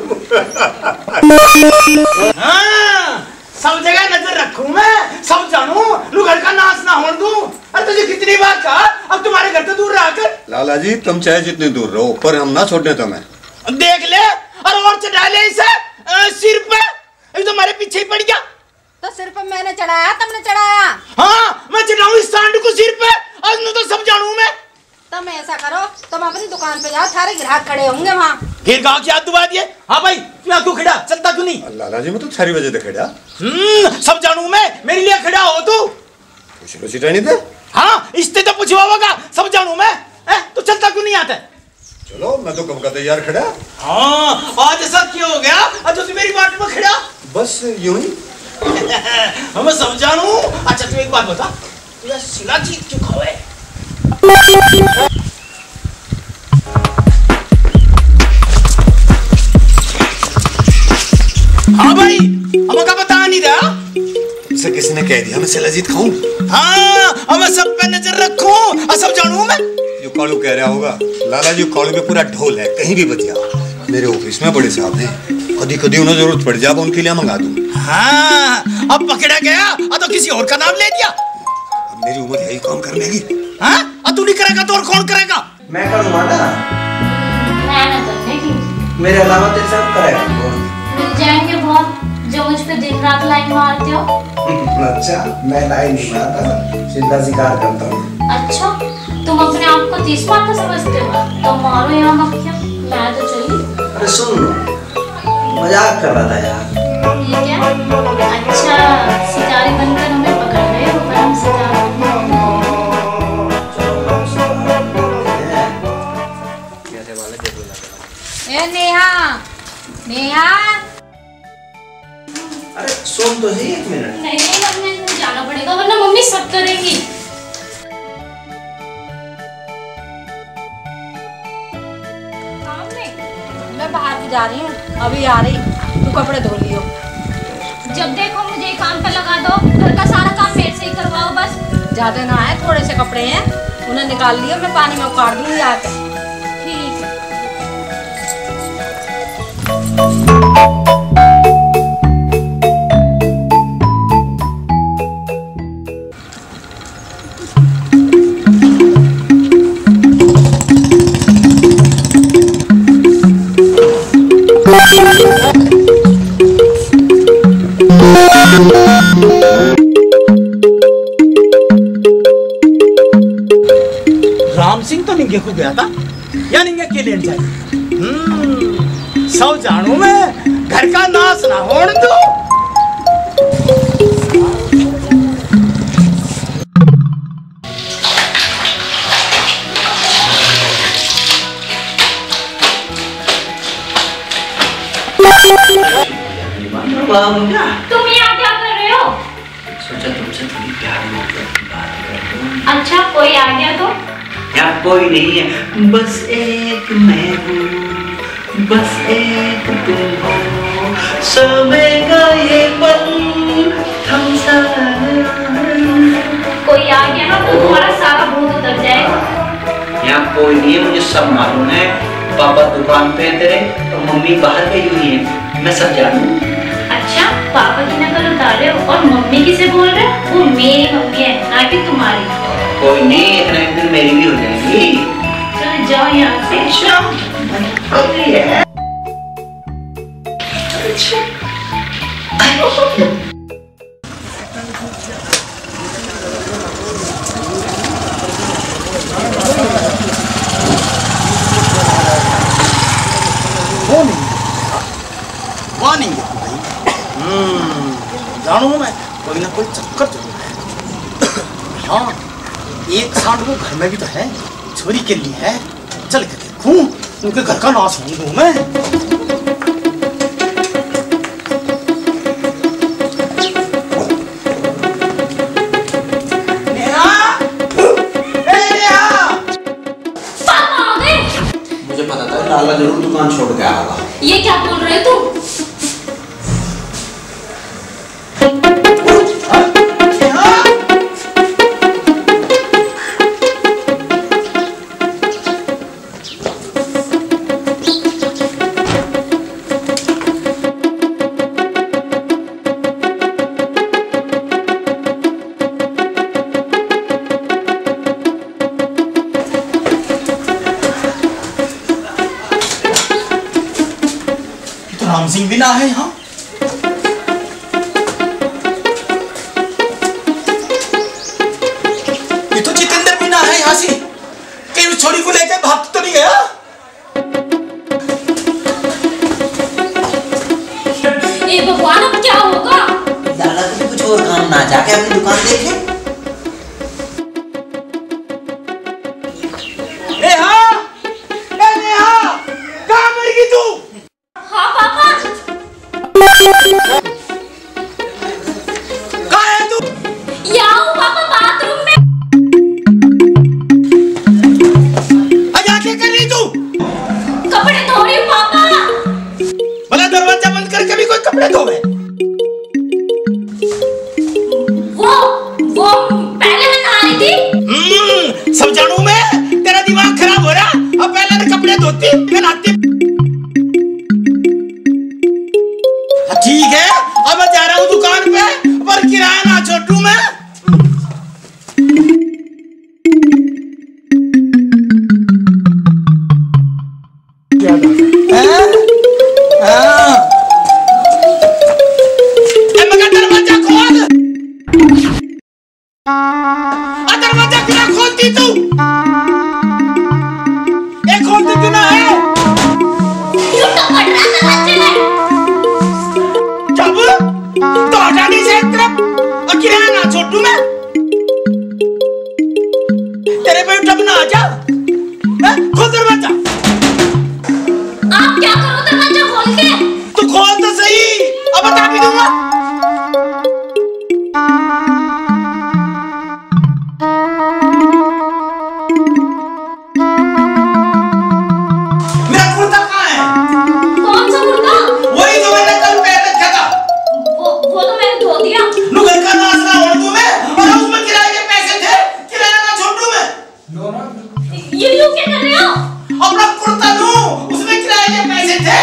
Speaker 4: हाँ, सब जगह नजर रखूं मैं, सब जानूं, लू घर का नाश ना होने दूं। अरे तुझे कितनी बार कहा अब तुम्हारे घर से दूर रहा कर।
Speaker 2: लाला जी तुम चाहे जितने दूर रहो पर हम ना छोड़ने तुम्हें।
Speaker 4: देख ले और और चढ़ा ले इसे आ, सिर पे। अभी तो हमारे पीछे ही पड़ गया।
Speaker 3: तो सिर पे मैंने चढ़ाया, तुमने चढ़ाया?
Speaker 4: हाँ, मैं चढ़ाऊं इस सांड को सिर पे। आज न तो सब जानूं मैं।
Speaker 3: तुम ऐसा करो, तुम अपनी दुकान पे जाओ, सारे ग्राहक खड़े होंगे वहाँ।
Speaker 4: फिर गाँव की याद दुआ दिए। हाँ भाई, तू क्यों खड़ा, चलता क्यों नहीं?
Speaker 2: लाला जी मैं तो छह बजे तक खड़ा।
Speaker 4: हम्म, सब जानूं मैं, मेरे लिए खड़ा हो तू।
Speaker 2: खुशी खुशी रहनी थे।
Speaker 4: हाँ, इससे तो पूछवा होगा, सब जानूं मैं। तू चलता क्यों नहीं आता?
Speaker 2: चलो मैं तो कब का तैयार खड़ा।
Speaker 4: हाँ, आज ऐसा क्यों हो गया? आज तो मेरी बाट में खड़ा।
Speaker 2: बस यूं ही।
Speaker 4: मैं सब जानूं। अच्छा तू एक बात बता, तू सिला जीत क्यों खावे? हाँ भाई, हमें का बता नहीं रहा।
Speaker 2: तुमसे किसी ने कह दिया मैं सिला जीत खाऊं?
Speaker 4: हाँ, हमें सब पे नजर रखूं और सब जानूं मैं।
Speaker 2: जो कालू कह रहा होगा, लाला जी कालू में पूरा ढोल है, कहीं भी बच जा। मेरे ऑफिस में बड़े साहब हैं, कभी कभी उन्हें जरूरत पड़ जाए उनके लिए मंगा दूं।
Speaker 4: हाँ, अब पकड़ा गया अब तो किसी और का नाम ले दिया।
Speaker 2: अब मेरी उम्र यही काम करने की।
Speaker 4: हाँ, अब तू नहीं करेगा तो और कौन करेगा?
Speaker 5: मैं करूँगा ना।
Speaker 1: मैं ना करने की।
Speaker 5: मेरे अलावा तेरे साथ करेगा कौन?
Speaker 1: मिल जाएंगे बहुत, जो मुझ पे दिन रात लाइन मारते हो।
Speaker 5: अच्छा, मैं लाइन नहीं मारता, सीधा शिकार करता हूँ।
Speaker 1: अच्छा, तुम अपने आप को तीस पाता समझते हो? तो मारो यहाँ मक्खियाँ, मैं तो चली।
Speaker 5: अरे सुन, मजाक कर रहा था यार।
Speaker 1: ये क्या? अच्छा, सितारे बनकर हमें पकड़ रहे हो, पर हम सितारे नहीं।
Speaker 3: ए नेहा, नेहा।
Speaker 5: अरे सुन तो सही एक मिनट।
Speaker 1: नहीं नहीं, अब मैं जाना पड़ेगा वरना मम्मी सब करेंगी।
Speaker 3: मैं बाहर भी जा रही हूँ, अभी आ रही। तू कपड़े धो लियो।
Speaker 1: जब देखो मुझे काम पे लगा दो, घर का सारा काम मेरे से ही करवाओ बस।
Speaker 3: ज्यादा ना है, थोड़े से कपड़े हैं, उन्हें निकाल लियो, मैं पानी में उतार दूंगी आके।
Speaker 1: ठीक है।
Speaker 4: राम सिंह तो निंगे को गया था या निंगे के लेन जाए। हम्म, सब जानू मैं, घर का नाश ना होने दो।
Speaker 1: तुम यहाँ क्या कर रहे हो?
Speaker 9: सोचा तुमसे थोड़ी प्यार मोहब्बत की बात कर लूं।
Speaker 1: अच्छा, कोई आ गया तो?
Speaker 9: यार कोई नहीं है, बस एक मैं हूँ, बस एक तुम हो, सोएगा ये पल थम सा।
Speaker 1: कोई आ गया ना तो तुम्हारा सारा भूत उतर जाएगा।
Speaker 9: यहाँ कोई नहीं है, मुझे सब मालूम है। पापा दुकान पे तेरे और मम्मी बाहर गई हुई है, मैं सब जानू।
Speaker 1: अच्छा, पापा की नकल उतार रहे हो और मम्मी किसे बोल रहे हो? वो मेरी मम्मी है, ना कि तुम्हारी।
Speaker 9: कोई नहीं, एक ना एक दिन मेरी भी हो जाएगी।
Speaker 1: चलो जाओ यहाँ से।
Speaker 4: कोई चक्कर जरूर है। हाँ, एक सांड वो घर में भी तो है, छोरी के लिए है। चल के देखूं, उनके घर का नाश होने दूं मैं। नेहा, ए नेहा,
Speaker 1: पापा आ गए।
Speaker 7: मुझे पता था लाला जरूर दुकान छोड़ के आएगा।
Speaker 1: ये क्या बोल रहे हो तुम?
Speaker 4: राम सिंह भी ना है यहाँ। ये तो जितेंद्र भी ना है यहाँ से। कहीं उस छोरी को लेकर भाग तो नहीं गया?
Speaker 1: ए भगवान, अब क्या होगा?
Speaker 8: लाला को कुछ और काम ना, जाके अपनी दुकान देखे।
Speaker 4: नेहा, ए नेहा, कहाँ मर गई तू?
Speaker 1: हाँ पापा।
Speaker 4: कहाँ है तू?
Speaker 1: यहाँ हूँ पापा, बाथरूम में।
Speaker 4: अजा क्या कर रही तू?
Speaker 1: कपड़े धो रही हूँ पापा।
Speaker 4: भला दरवाजा बंद करके भी कोई कपड़े धोवे?
Speaker 1: वो वो पहले मैं नहा रही थी।
Speaker 4: हम्म, सब जानू मैं, तेरा दिमाग खराब हो रहा। अब पहले तो कपड़े धोती फिर नहाती। ठीक है, अब मैं जा रहा हूँ दुकान पे, पर किराया ना छोड़ू मैं। दरवाजा खोल। दरवाजा क्यों खोलती तू? ये खोलती क्यों ना है?
Speaker 1: क्यों तो पड़ रहा है दरवाजे में?
Speaker 4: जब तो हटा दी से एक तरफ और किराया ना छोड़ू मैं। तेरे पे उठा ना आ जा। खोल दरवाजा।
Speaker 1: आप क्या करो दरवाजा खोल के?
Speaker 4: तू खोल तो सही, अब बता भी दूंगा। मेरा कुर्ता कहाँ है?
Speaker 1: कौन सा कुर्ता?
Speaker 4: वही जो मैंने कल पहन रखा था।
Speaker 1: वो वो तो मैंने धो दिया।
Speaker 4: नु घर का नाश ना होने दूं मैं, और उसमें किराए के पैसे थे, किराया ना छोड़ू मैं।
Speaker 1: ये यूं क्या कर रहे हो?
Speaker 4: अपना कुर्ता लूं, उसमें किराए के पैसे थे।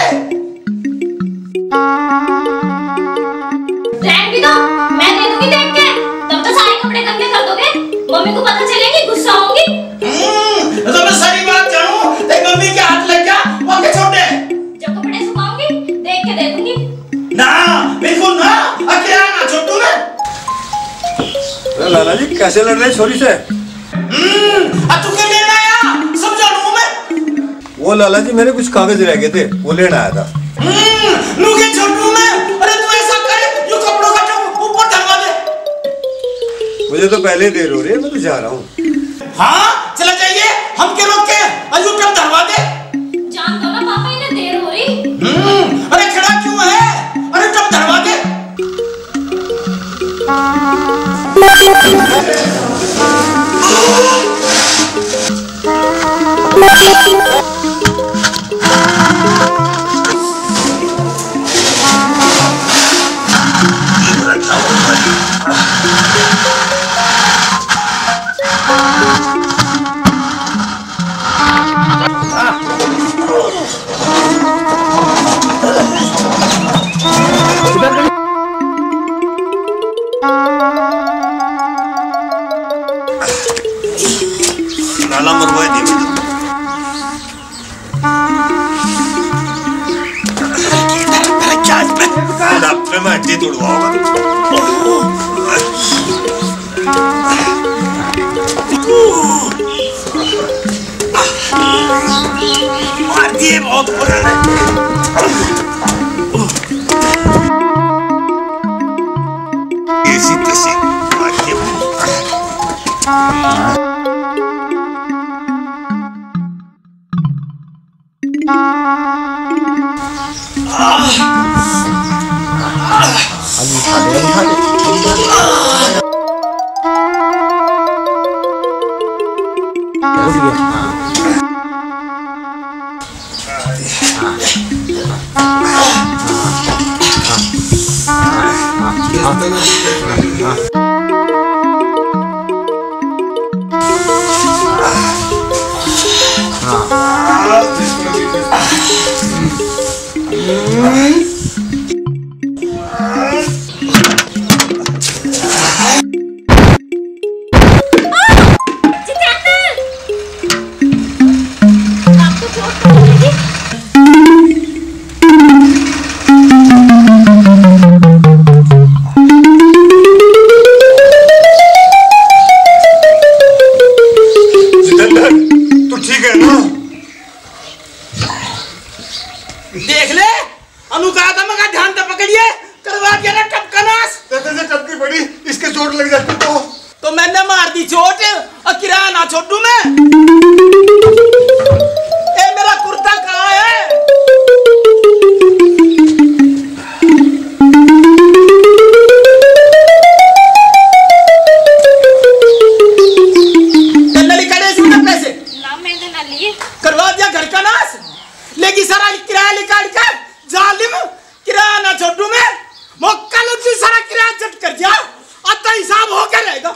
Speaker 1: रहने भी दो, मैं दे दूंगी देख के। तब तो सारे कपड़े गंदे कर दोगे, मम्मी को पता चलेगी, गुस्सा होंगी।
Speaker 4: हम्म, तो मैं सारी बात जानूं, तेरी मम्मी के हाथ लग गया, वो के छोड़ दे।
Speaker 1: जब कपड़े सुखाऊंगी, देख के दे दूंगी।
Speaker 4: ना, बिल्कुल ना, अब किराया ना छोड़ू मैं।
Speaker 2: अरे लाला जी कैसे लड़ रहे छोरी से?
Speaker 4: हम्म, अब तू क्या लेना आया? सब जानूं मैं।
Speaker 2: वो लाला जी मेरे कुछ कागज रह गए थे, वो लेना आया था।
Speaker 4: हम्म, नु के छोड़ू मैं। अरे तू ऐसा कर, यो कपड़ों का टब ऊपर धरवा दे।
Speaker 2: मुझे तो पहले देर हो रही है, मैं तो जा रहा हूँ।
Speaker 4: हाँ, चला जाइए, हम के रोक के, अयो टब धरवा दे।
Speaker 1: जान दो ना पापा, इन्हें देर हो रही।
Speaker 4: हम्म, अरे खड़ा क्यों है? अरे टब धरवा दे।
Speaker 2: लाला मरवाए दी मुझे। पे मैं हड्डी तोड़वाऊंगा। मार दिए बहुत बुरा है। ऐसी तैसी
Speaker 4: देख ले अनुकादा मगा ध्यान से पकड़िए करवा दिया ना टपकनास
Speaker 2: से टपकी पड़ी इसके चोट लग जाती तो
Speaker 4: तो मैंने मार दी चोट और किराया ना छोड़ू मैं। ए मेरा कुर्ता कहाँ है? नली कड़े से पैसे
Speaker 1: ना मैंने ना लिए।
Speaker 4: करवा दिया घर का नाश लेकिन सारा किराया निकाल कर जालिम किराया ना छोड़ू मैं मौका लो तू सारा किराया चट कर जा अतः हिसाब हो क्या रहेगा।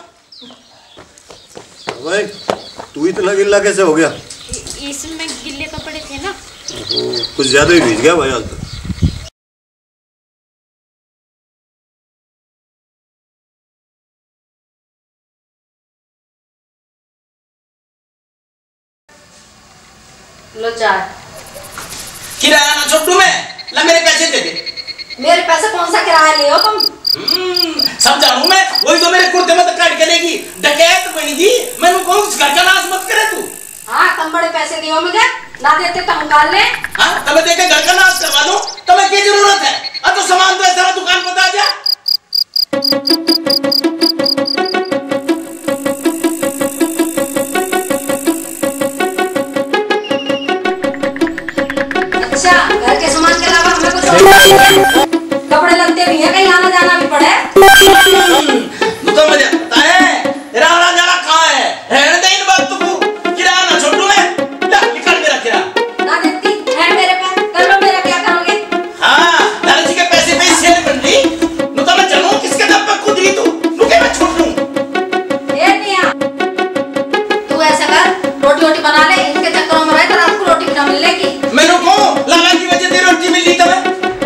Speaker 2: भाई तू इतना गिल्ला कैसे हो गया?
Speaker 1: इसमें गिल्ले कपड़े थे ना।
Speaker 2: कुछ ज्यादा ही भीज गया भाई आज तो।
Speaker 3: लो चाय।
Speaker 4: किराया ना छोड़ू मैं ला मेरे पैसे दे दे।
Speaker 3: मेरे पैसे कौन सा किराया ले हो तुम?
Speaker 4: सब जानू मैं वही तो मेरे कुर्ते में काट के लेगी डकैत बनेगी मैं कहूँ घर का नाश मत करे तू।
Speaker 3: हाँ तुम बड़े पैसे दियो मुझे ना देते तो हम काल ले।
Speaker 4: हाँ तुम्हें देखे घर का नाश करवा दो तुम्हें क्या जरूरत है? अब तो सामान तो सारा दुकान बता जा।
Speaker 3: अच्छा घर के सामान के अलावा हमें कुछ और कपड़े लगते भी हैं कहीं आना जाना भी पड़े।
Speaker 4: तो मुझे पता है तेरा आना जाना कहाँ है रहने दे इन बातों को किराया ना छोड़ू मैं ला निकाल मेरा किराया।
Speaker 3: ना देती है मेरे पास कर लो मेरा क्या करोगे?
Speaker 4: हाँ लालची के पैसे पे सेल बन रही नु तो मैं जानूं किसके दम पे खुद ही तू नु के मैं छोड़ दूं।
Speaker 3: ए मियां तू ऐसा कर रोटी रोटी बना ले इनके चक्करों में रहे तो रात को रोटी भी ना मिलेगी।
Speaker 4: मैंने को लाला की वजह से रोटी मिली तुम्हें।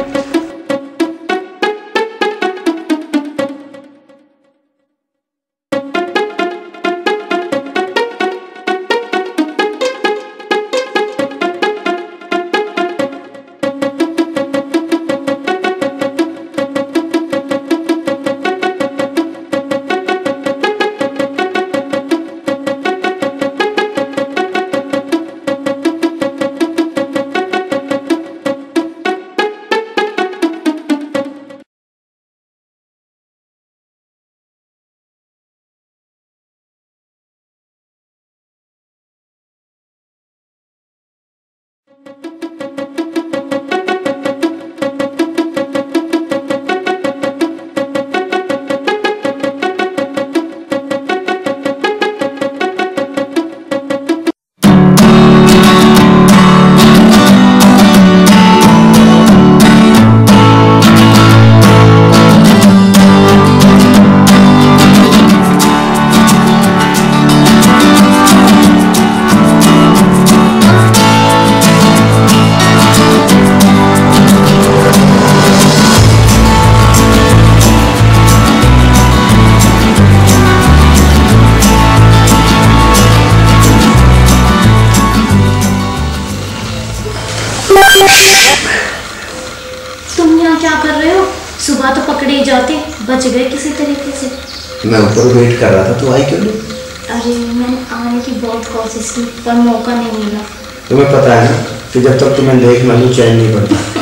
Speaker 1: तुम यहाँ क्या कर रहे हो? सुबह तो पकड़े जाते बच गए किसी तरीके से।
Speaker 8: मैं ऊपर वेट कर रहा था तो आई क्यों नहीं?
Speaker 1: अरे मैंने आने की बहुत कोशिश की पर मौका नहीं मिला।
Speaker 8: तुम्हें पता है ना कि जब तक तुम्हें देख ना लूं चैन नहीं पड़ता।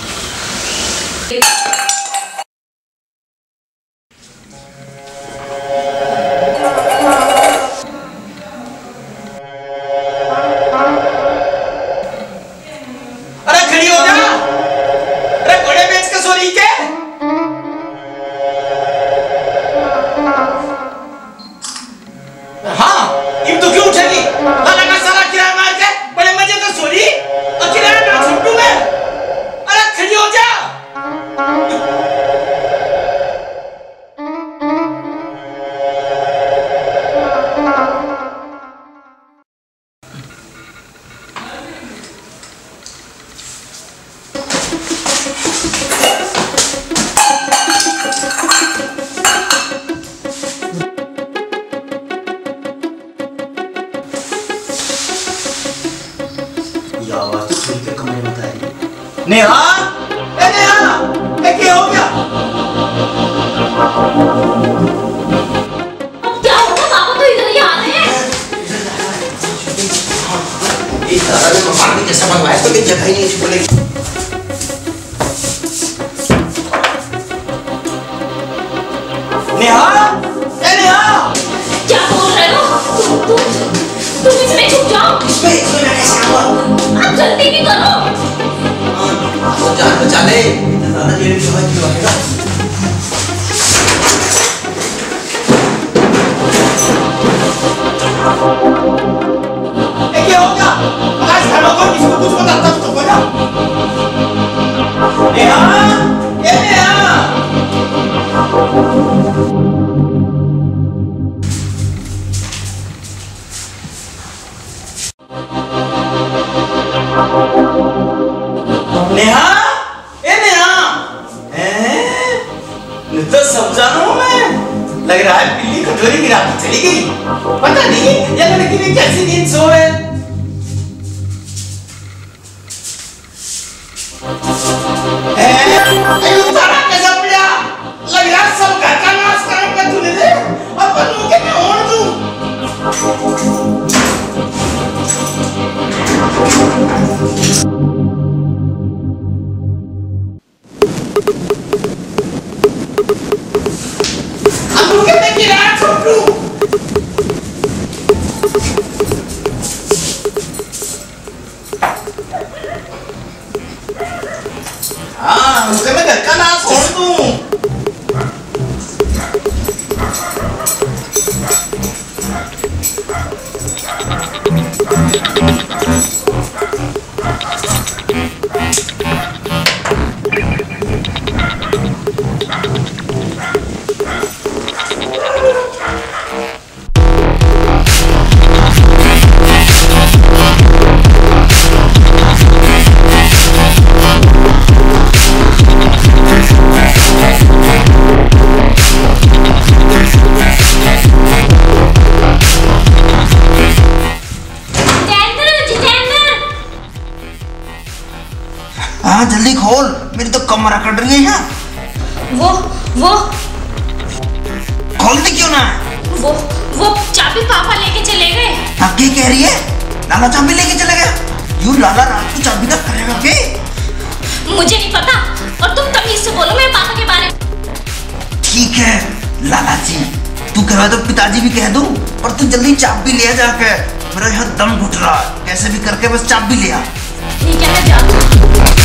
Speaker 4: अरे खड़ी हो जा अरे घोड़े बेच के सो रही के। हाँ इब तो क्यों उठेगी? नेहा, ए नेहा, ए क्या हो गया?
Speaker 1: क्या होगा? पापा तो इधर ही आ रहे हैं।
Speaker 8: इस तरह से मकान भी कैसा बनवाया तो जगह ही नहीं बोलेगी।
Speaker 4: नेहा, ए नेहा,
Speaker 1: क्या बोल रहे हो? तुम तुम तुम इसमें छुप जाओ।
Speaker 8: इसमें इसमें मैं कैसे आऊँगा?
Speaker 1: आप जल्दी भी करो।
Speaker 8: तो जान बचा ले। दादा जेल में समझ क्यों आएगा?
Speaker 4: ए क्या हो गया? आज घर में कोई किसी को कुछ बताता तो बोला। नेहा, ए नेहा। नेहा, ए नेहा, हैं? नहीं तो समझा रहा हूँ मैं। लग रहा है बिल्ली कटोरी गिरा के चली गई। पता नहीं ये लड़की ने कैसी नींद सोए। हैं? उतारा कैसा पड़ा? लग रहा है सब घर का नाश करेंगे तूने दे। और बनू के मैं ओढ़ दूँ। हाँ, मुझे मैं घर का नाम छोड़ दूँ।
Speaker 8: हाँ जल्दी खोल, मेरी तो कमरा कट रही है यहाँ।
Speaker 1: वो वो
Speaker 8: खोलती क्यों ना?
Speaker 1: वो वो चाबी पापा लेके चले गए।
Speaker 8: हाँ क्या कह रही है? लाला चाबी लेके चले गया? यूँ लाला रात को चाबी का करेगा क्या?
Speaker 1: मुझे नहीं पता और तुम तमीज से बोलो मेरे पापा के बारे में।
Speaker 8: ठीक है लाला जी, तू कह रहा तो पिताजी भी कह दूं, और तू जल्दी चाबी ले जाके। मेरा यहाँ दम घुट रहा है, कैसे भी करके बस चाबी ले आ।
Speaker 1: ठीक है मैं जाती हूँ।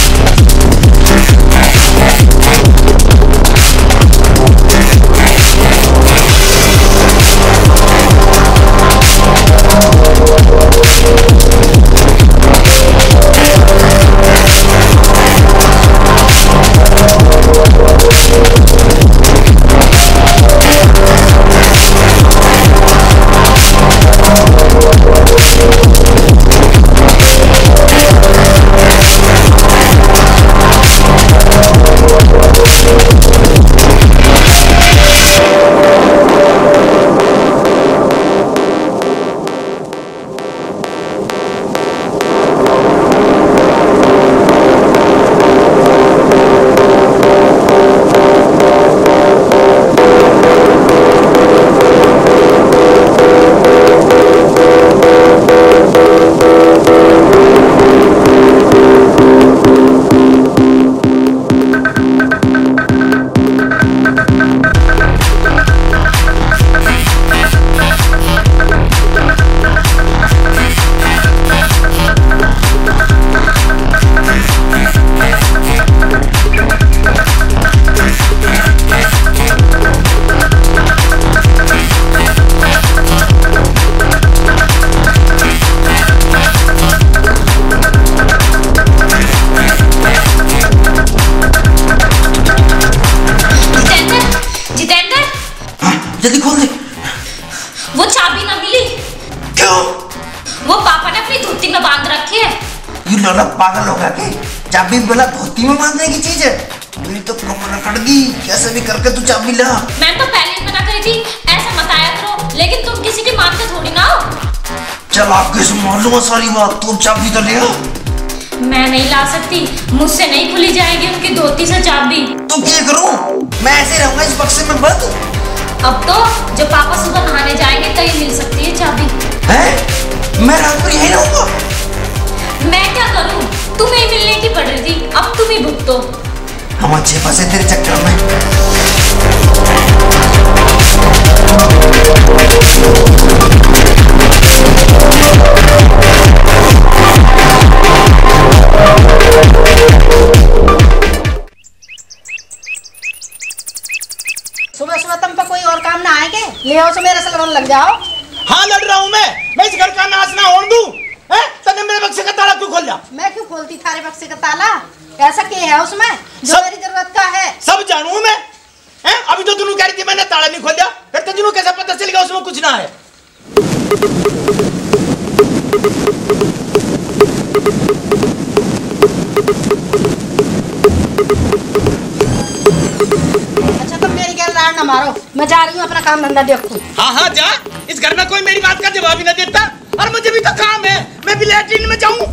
Speaker 8: जल्दी खोल दे।
Speaker 1: वो चाबी ना मिली।
Speaker 8: क्यों?
Speaker 1: वो पापा ने अपनी धोती में बांध रखी है।
Speaker 8: ये लौला पागल होगा क्या? चाबी बोला धोती में बांधने की चीज है। मेरी तो कमर कट गई, कैसे भी करके तू चाबी ला।
Speaker 1: मैं तो पहले ही मना करी थी ऐसा मत आया करो, लेकिन तुम किसी की मानते थोड़ी ना हो।
Speaker 8: चल आपके से मान लूंगा सारी बात, तू चाबी तो ले आ।
Speaker 1: मैं नहीं ला सकती, मुझसे नहीं खुली जाएगी उनकी धोती से चाबी।
Speaker 4: तो क्या करूं? मैं ऐसे रहूंगा इस बक्से में बंद?
Speaker 1: अब तो जब पापा सुबह नहाने जाएंगे तभी मिल सकती है चाबी।
Speaker 4: हैं? मैं रात को यहीं रहूंगा?
Speaker 1: मैं क्या करूं? तुम्हें ही मिलने की पड़ रही थी, अब तुम ही भुगतो।
Speaker 4: हम अच्छे फंसे तेरे चक्कर में।
Speaker 3: सुबह सुबह तुम पे कोई और काम ना आए के? ले आओ तो मेरे से लड़ने लग जाओ।
Speaker 4: हाँ लड़ रहा हूँ मैं। मैं इस घर का नाश ना होने दूं। हैं? तने मेरे बक्से का ताला क्यों खोल लिया?
Speaker 3: मैं क्यों खोलती थारे बक्से का ताला? ऐसा क्या है उसमें जो
Speaker 4: सब,
Speaker 3: मेरी जरूरत का है?
Speaker 4: सब जानू मैं। हैं? अभी तो तुम कह रही थी मैंने ताला नहीं खोला, फिर तुझे कैसे पता चलेगा उसमें कुछ ना है?
Speaker 3: अच्छा तुम मेरी गैर लाड़ ना मारो, मैं जा रही हूँ अपना काम धंधा देखूं।
Speaker 4: हाँ हाँ जा, इस घर में कोई मेरी बात का जवाब ही ना देता, और मुझे भी तो काम है, मैं भी लैट्रिन में जाऊं।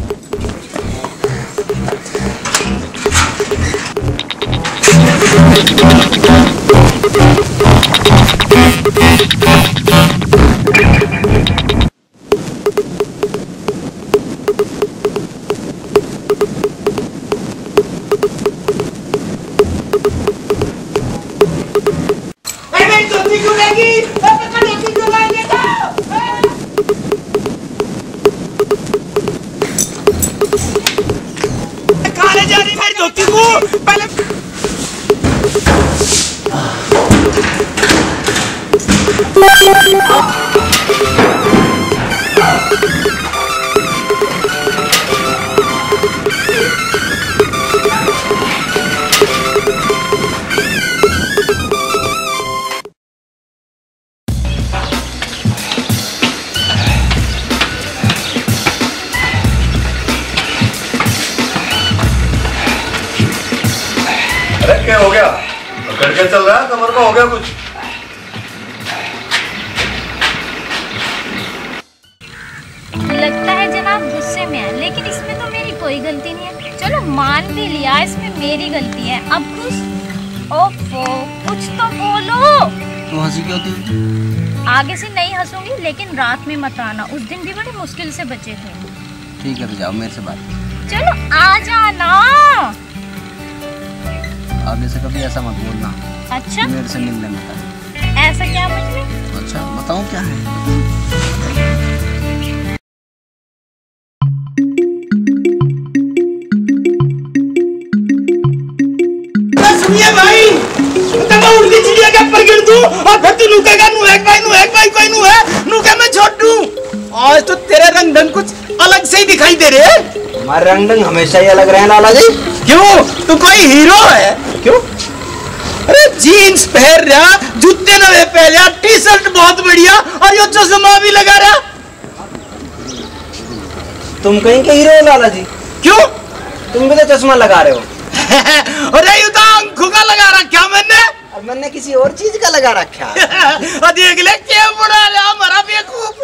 Speaker 2: क्या हो गया? करके चल रहा है, कमर में हो गया कुछ?
Speaker 1: लगता है जनाब गुस्से में है, लेकिन इसमें तो मेरी कोई गलती नहीं है। चलो मान भी लिया इसमें मेरी गलती है, अब खुश? ओफो, कुछ तो बोलो।
Speaker 5: तू हंसी क्यों थी?
Speaker 1: आगे से नहीं हंसूंगी, लेकिन रात में मत आना, उस दिन भी बड़े मुश्किल से बचे थे।
Speaker 5: ठीक है तो जाओ मेरे से बात।
Speaker 1: चलो आ जाना।
Speaker 5: आगे से कभी ऐसा मत बोलना।
Speaker 1: अच्छा
Speaker 5: मेरे से मिलने मत आना।
Speaker 1: ऐसा क्या मतलब?
Speaker 5: अच्छा बताऊं क्या है?
Speaker 4: सुनिए भाई, तब उड़ती चिड़िया के ऊपर गिर दूं और फिर तू नुकेगा नु एक भाई नु एक भाई कोई नु है नु के मैं छोड़ दूं। आज तो तेरे रंग ढंग कुछ अलग से ही दिखाई दे रहे हैं।
Speaker 5: हमारे रंग ढंग हमेशा ही अलग रहे लाला जी।
Speaker 4: क्यों? तू कोई हीरो है? क्यों? अरे जीन्स पहन रहा, जूते नवे पहन रहा, टी शर्ट बहुत बढ़िया और ये चश्मा भी लगा रहा।
Speaker 5: तुम कहीं के हीरो हो लाला जी?
Speaker 4: क्यों?
Speaker 5: तुम भी तो चश्मा लगा रहे हो।
Speaker 4: अरे ये तो आंखों का लगा रखा मैंने।
Speaker 5: अब मैंने किसी और चीज का लगा रखा है।
Speaker 4: देख ले क्या बुरा रहा हमारा बेवकूफ।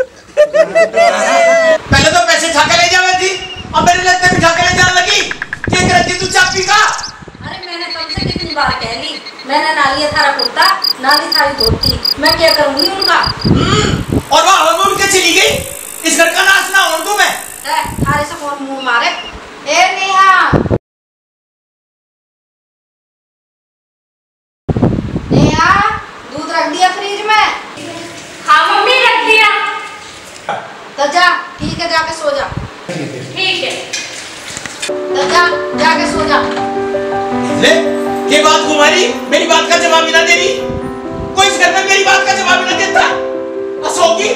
Speaker 4: पहले तो पैसे छाके ले जावे थी, अब मेरे लगते भी छाके ले जाने लगी। क्या करती तू चाबी का?
Speaker 3: अरे मैंने तुमसे कितनी बार कह ली, मैंने ना लिया थारा कुर्ता ना ली थारी धोती, मैं क्या करूंगी उनका?
Speaker 4: हम्म, और वह हम उनके चली गई, इस घर का नाश ना होने दूं मैं।
Speaker 3: थारे से कौन मुंह मारे? ए नेहा, नेहा दूध रख दिया फ्रिज में?
Speaker 1: हाँ मम्मी रख दिया।
Speaker 3: तो जा, ठीक है जाके सो जा।
Speaker 1: ठीक है
Speaker 3: तो जा जाके सो जा।
Speaker 4: ले, ये बात कुमारी मेरी बात का जवाब ही ना दे रही। कोई इस घर में मेरी बात का जवाब ही ना देता। असोगी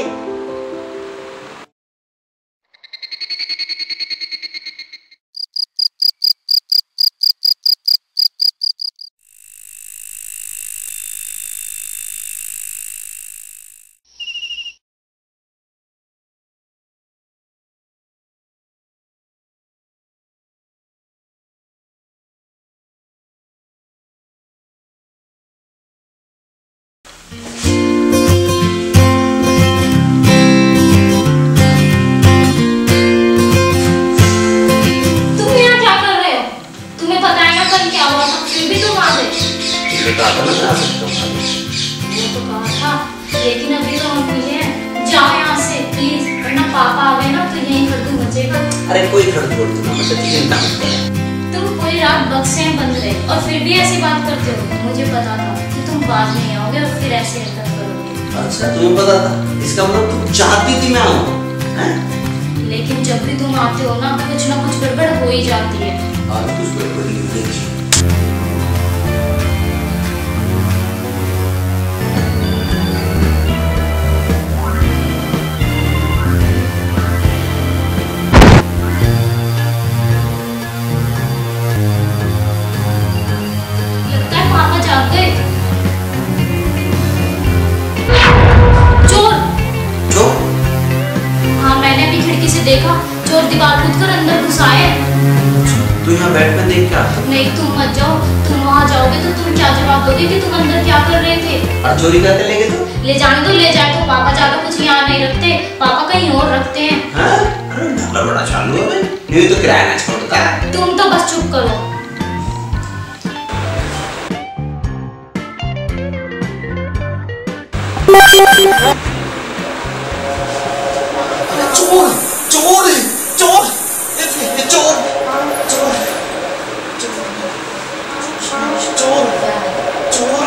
Speaker 1: पापा आ गए ना तो यही खड़दू मचेगा।
Speaker 7: अरे कोई खड़दू ना मचे, चिंता मत कर।
Speaker 1: तुम पूरी रात बक्से में बंद रहे और फिर भी ऐसी बात करते हो। मुझे पता था कि तुम बाद में आओगे और फिर ऐसे हरकत करोगे।
Speaker 7: अच्छा तुम्हें पता था? इसका मतलब तुम चाहती थी मैं आऊँ?
Speaker 1: लेकिन जब भी तुम आते हो ना कुछ ना कुछ गड़बड़ हो ही जाती है।
Speaker 7: आज कुछ गड़बड़ नहीं होगी।
Speaker 1: लगता है पापा जाग गए। चोर!
Speaker 7: चोर?
Speaker 1: हाँ मैंने भी खिड़की से देखा, चोर दीवार कूद कर अंदर घुस आए।
Speaker 7: तू यहाँ बैठ कर देख क्या?
Speaker 1: नहीं तुम मत जाओ, तुम वहाँ जाओगे तो तुम क्या जवाब दोगे कि तुम अंदर क्या कर रहे थे?
Speaker 7: और चोरी करके ले गए तो?
Speaker 1: ले जाने तो ले जाए तो पापा ज्यादा कुछ यहाँ नहीं रखते, पापा कहीं और रखते हैं।
Speaker 7: हाँ? अरे ढाला बड़ा चालू है, नहीं तो किराया ना छोड़ता है।
Speaker 1: तुम तो बस चुप करो।
Speaker 4: चोर चोर चोर चोर चोर चोर चोर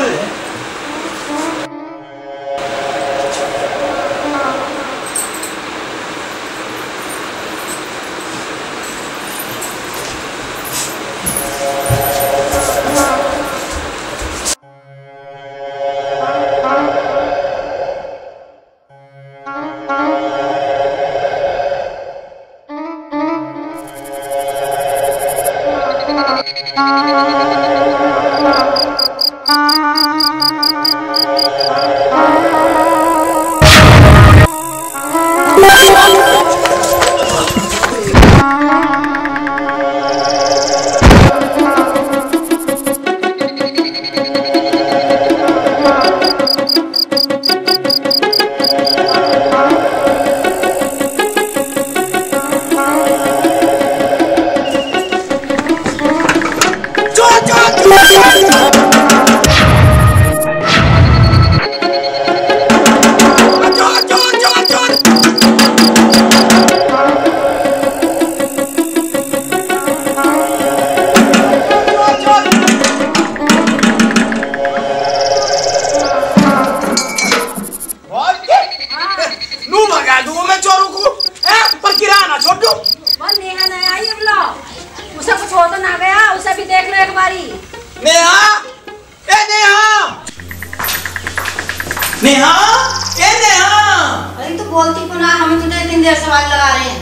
Speaker 4: नेहा, ए नेहा,
Speaker 3: अरे तो बोलती को ना, हम तुझे इतनी देर से आवाज लगा रहे हैं।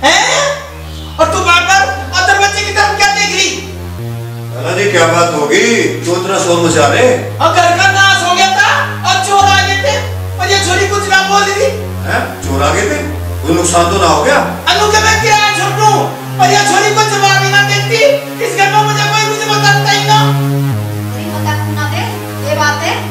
Speaker 4: हैं? और तू बार-बार अदर बच्चे की तरफ क्या देख रही?
Speaker 2: लाला जी क्या बात होगी? क्यों इतना शोर मचा रहे?
Speaker 4: और घर का नाश हो गया था और चोर आ गए थे और ये छोरी कुछ ना बोल रही थी।
Speaker 2: हैं? चोर आ गए थे? कोई नुकसान तो ना हो गया?
Speaker 4: अनु के मैं किराया छोड़ दूं पर ये छोरी को जवाब ही ना देती। इस घर में मुझे कोई मुझे बताता ही ना।
Speaker 3: नहीं बता क्यों ना दे? ये बात है।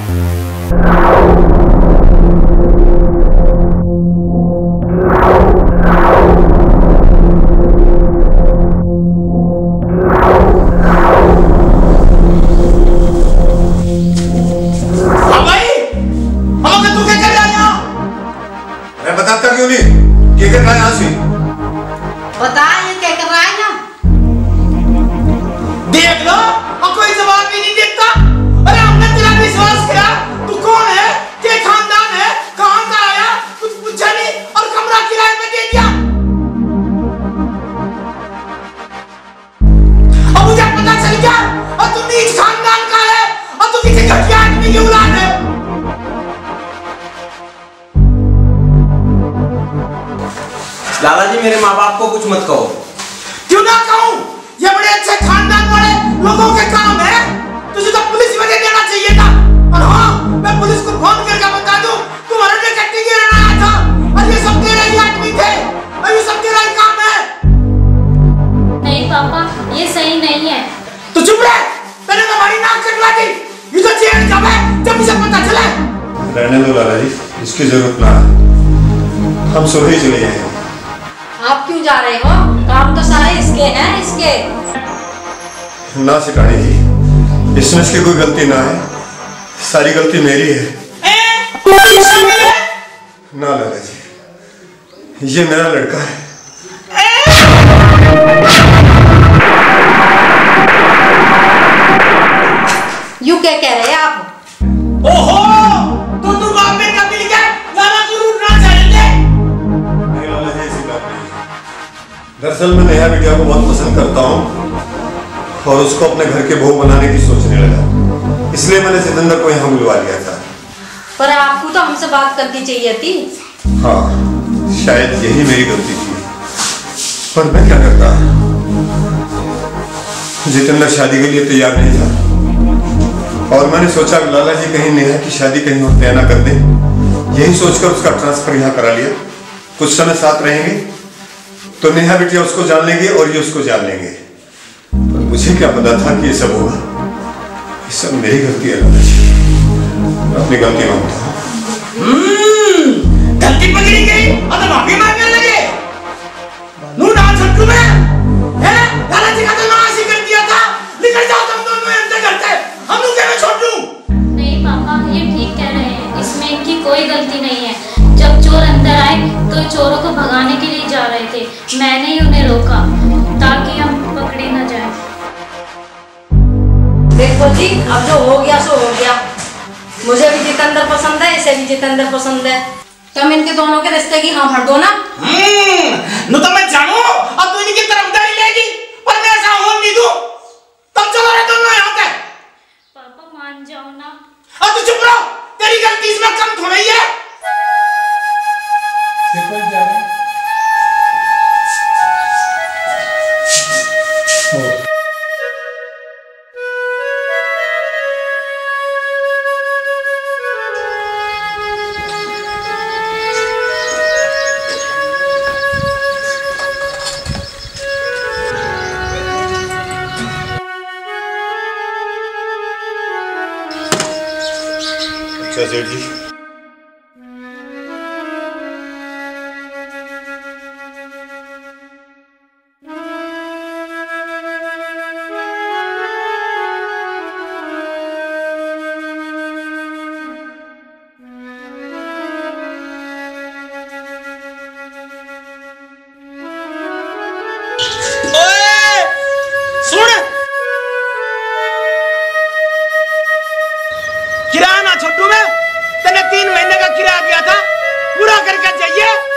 Speaker 2: क्यों नहीं? क्या कर रहा है यहाँ से?
Speaker 3: बता ये क्या कर रहा है ना?
Speaker 4: देख लो और कोई जवाब भी नहीं देता। अरे हमने तेरा विश्वास किया, तू कौन है, क्या खानदान है, कहाँ का आया, कुछ पूछा नहीं और कमरा किराए पे दे दिया। अब मुझे पता चल गया और तू नीच खानदान का है और तू किसी घटिया आदमी की औलाद है।
Speaker 7: लाला जी मेरे माँ बाप को कुछ मत कहो।
Speaker 4: क्यों ना कहूँ? ये बड़े अच्छे खानदान वाले लोगों के काम है। तुझे तो पुलिस में दे देना चाहिए था। और हाँ, मैं पुलिस को फोन करके बता दूँ तुम्हारे डिटेक्टिव के रहना आया था और ये सब तेरे ही आदमी थे और ये सब तेरा ही काम है।
Speaker 1: नहीं पापा, ये सही नहीं है।
Speaker 4: तो चुप रह, तेरे तो हमारी नाक कटवा दी। ये तो जेल जब है, जब इसे पता चले।
Speaker 2: रहने दो लाला जी, इसकी जरूरत ना है। हम सुबह ही चले जाएंगे।
Speaker 3: आप क्यों जा रहे हो? काम तो सारे इसके हैं, इसके।
Speaker 2: ना सिखानी जी, इसमें इसकी कोई गलती ना है, सारी गलती मेरी है।
Speaker 4: ए?
Speaker 2: ना लाला जी, ये मेरा लड़का है।
Speaker 3: यू क्या कह रहे हैं आप?
Speaker 4: ओहो, तो तू बाप में कभी लिखा लाला को रूठना चाहेंगे?
Speaker 2: नहीं लाला जी, ऐसी बात नहीं। दरअसल मैं नेहा बिटिया को बहुत पसंद करता हूँ और उसको अपने घर के बहू बनाने की सोचने लगा, इसलिए मैंने जितेंद्र को यहाँ बुलवा लिया था।
Speaker 3: पर आपको तो हमसे बात करनी चाहिए थी।
Speaker 2: हाँ, शायद यही मेरी गलती थी, पर मैं क्या करता। जितेंद्र शादी के लिए तैयार नहीं था और मैंने सोचा लाला जी कहीं नेहा की शादी कहीं और तय ना कर दें, यही सोचकर उसका ट्रांसफर यहाँ करा लिया। कुछ समय साथ रहेंगे तो नेहा बिटिया उसको जान लेंगे और ये उसको जान लेंगे। पर मुझे क्या पता था कि ये सब होगा। ये सब मेरी गलती है लाला जी, मैं अपनी गलती मानता हूँ।
Speaker 4: गलती पकड़ी गई और तो माफी मांगने लगे। नू ना छट्टू में है लाला जी का तो नाश ही कर दिया था। निकल जाओ तुम दोनों अंदर करते, हम लोग क्या मैं छोड़ दूं?
Speaker 1: नहीं पापा, ये ठीक कह रहे हैं, इसमें इनकी कोई गलती नहीं है। जब चोर अंदर आए तो चोरों को भगाने के लिए जा रहे थे, मैंने ही उन्हें रोका ताकि हम पकड़े न जाए।
Speaker 3: देखो जी, अब जो हो गया सो हो गया। मुझे भी जितेंद्र पसंद है, इसे भी जितेंद्र पसंद है। तुम इनके दोनों के रिश्ते की हाँ भर दो ना।
Speaker 4: हम्म, तो मैं जानू अब तू इनकी तरफदारी लेगी, पर मैं ऐसा होने नहीं दूं। तब चलो रे दोनों यहाँ पे।
Speaker 1: पापा मान जाओ ना।
Speaker 4: अब तू चुप रहो, तेरी गलती इसमें कम थोड़ी है।
Speaker 2: अच्छा सेठ जी,
Speaker 4: किराया ना छोटू में तेने तीन महीने का किराया दिया था, पूरा करके जाइए।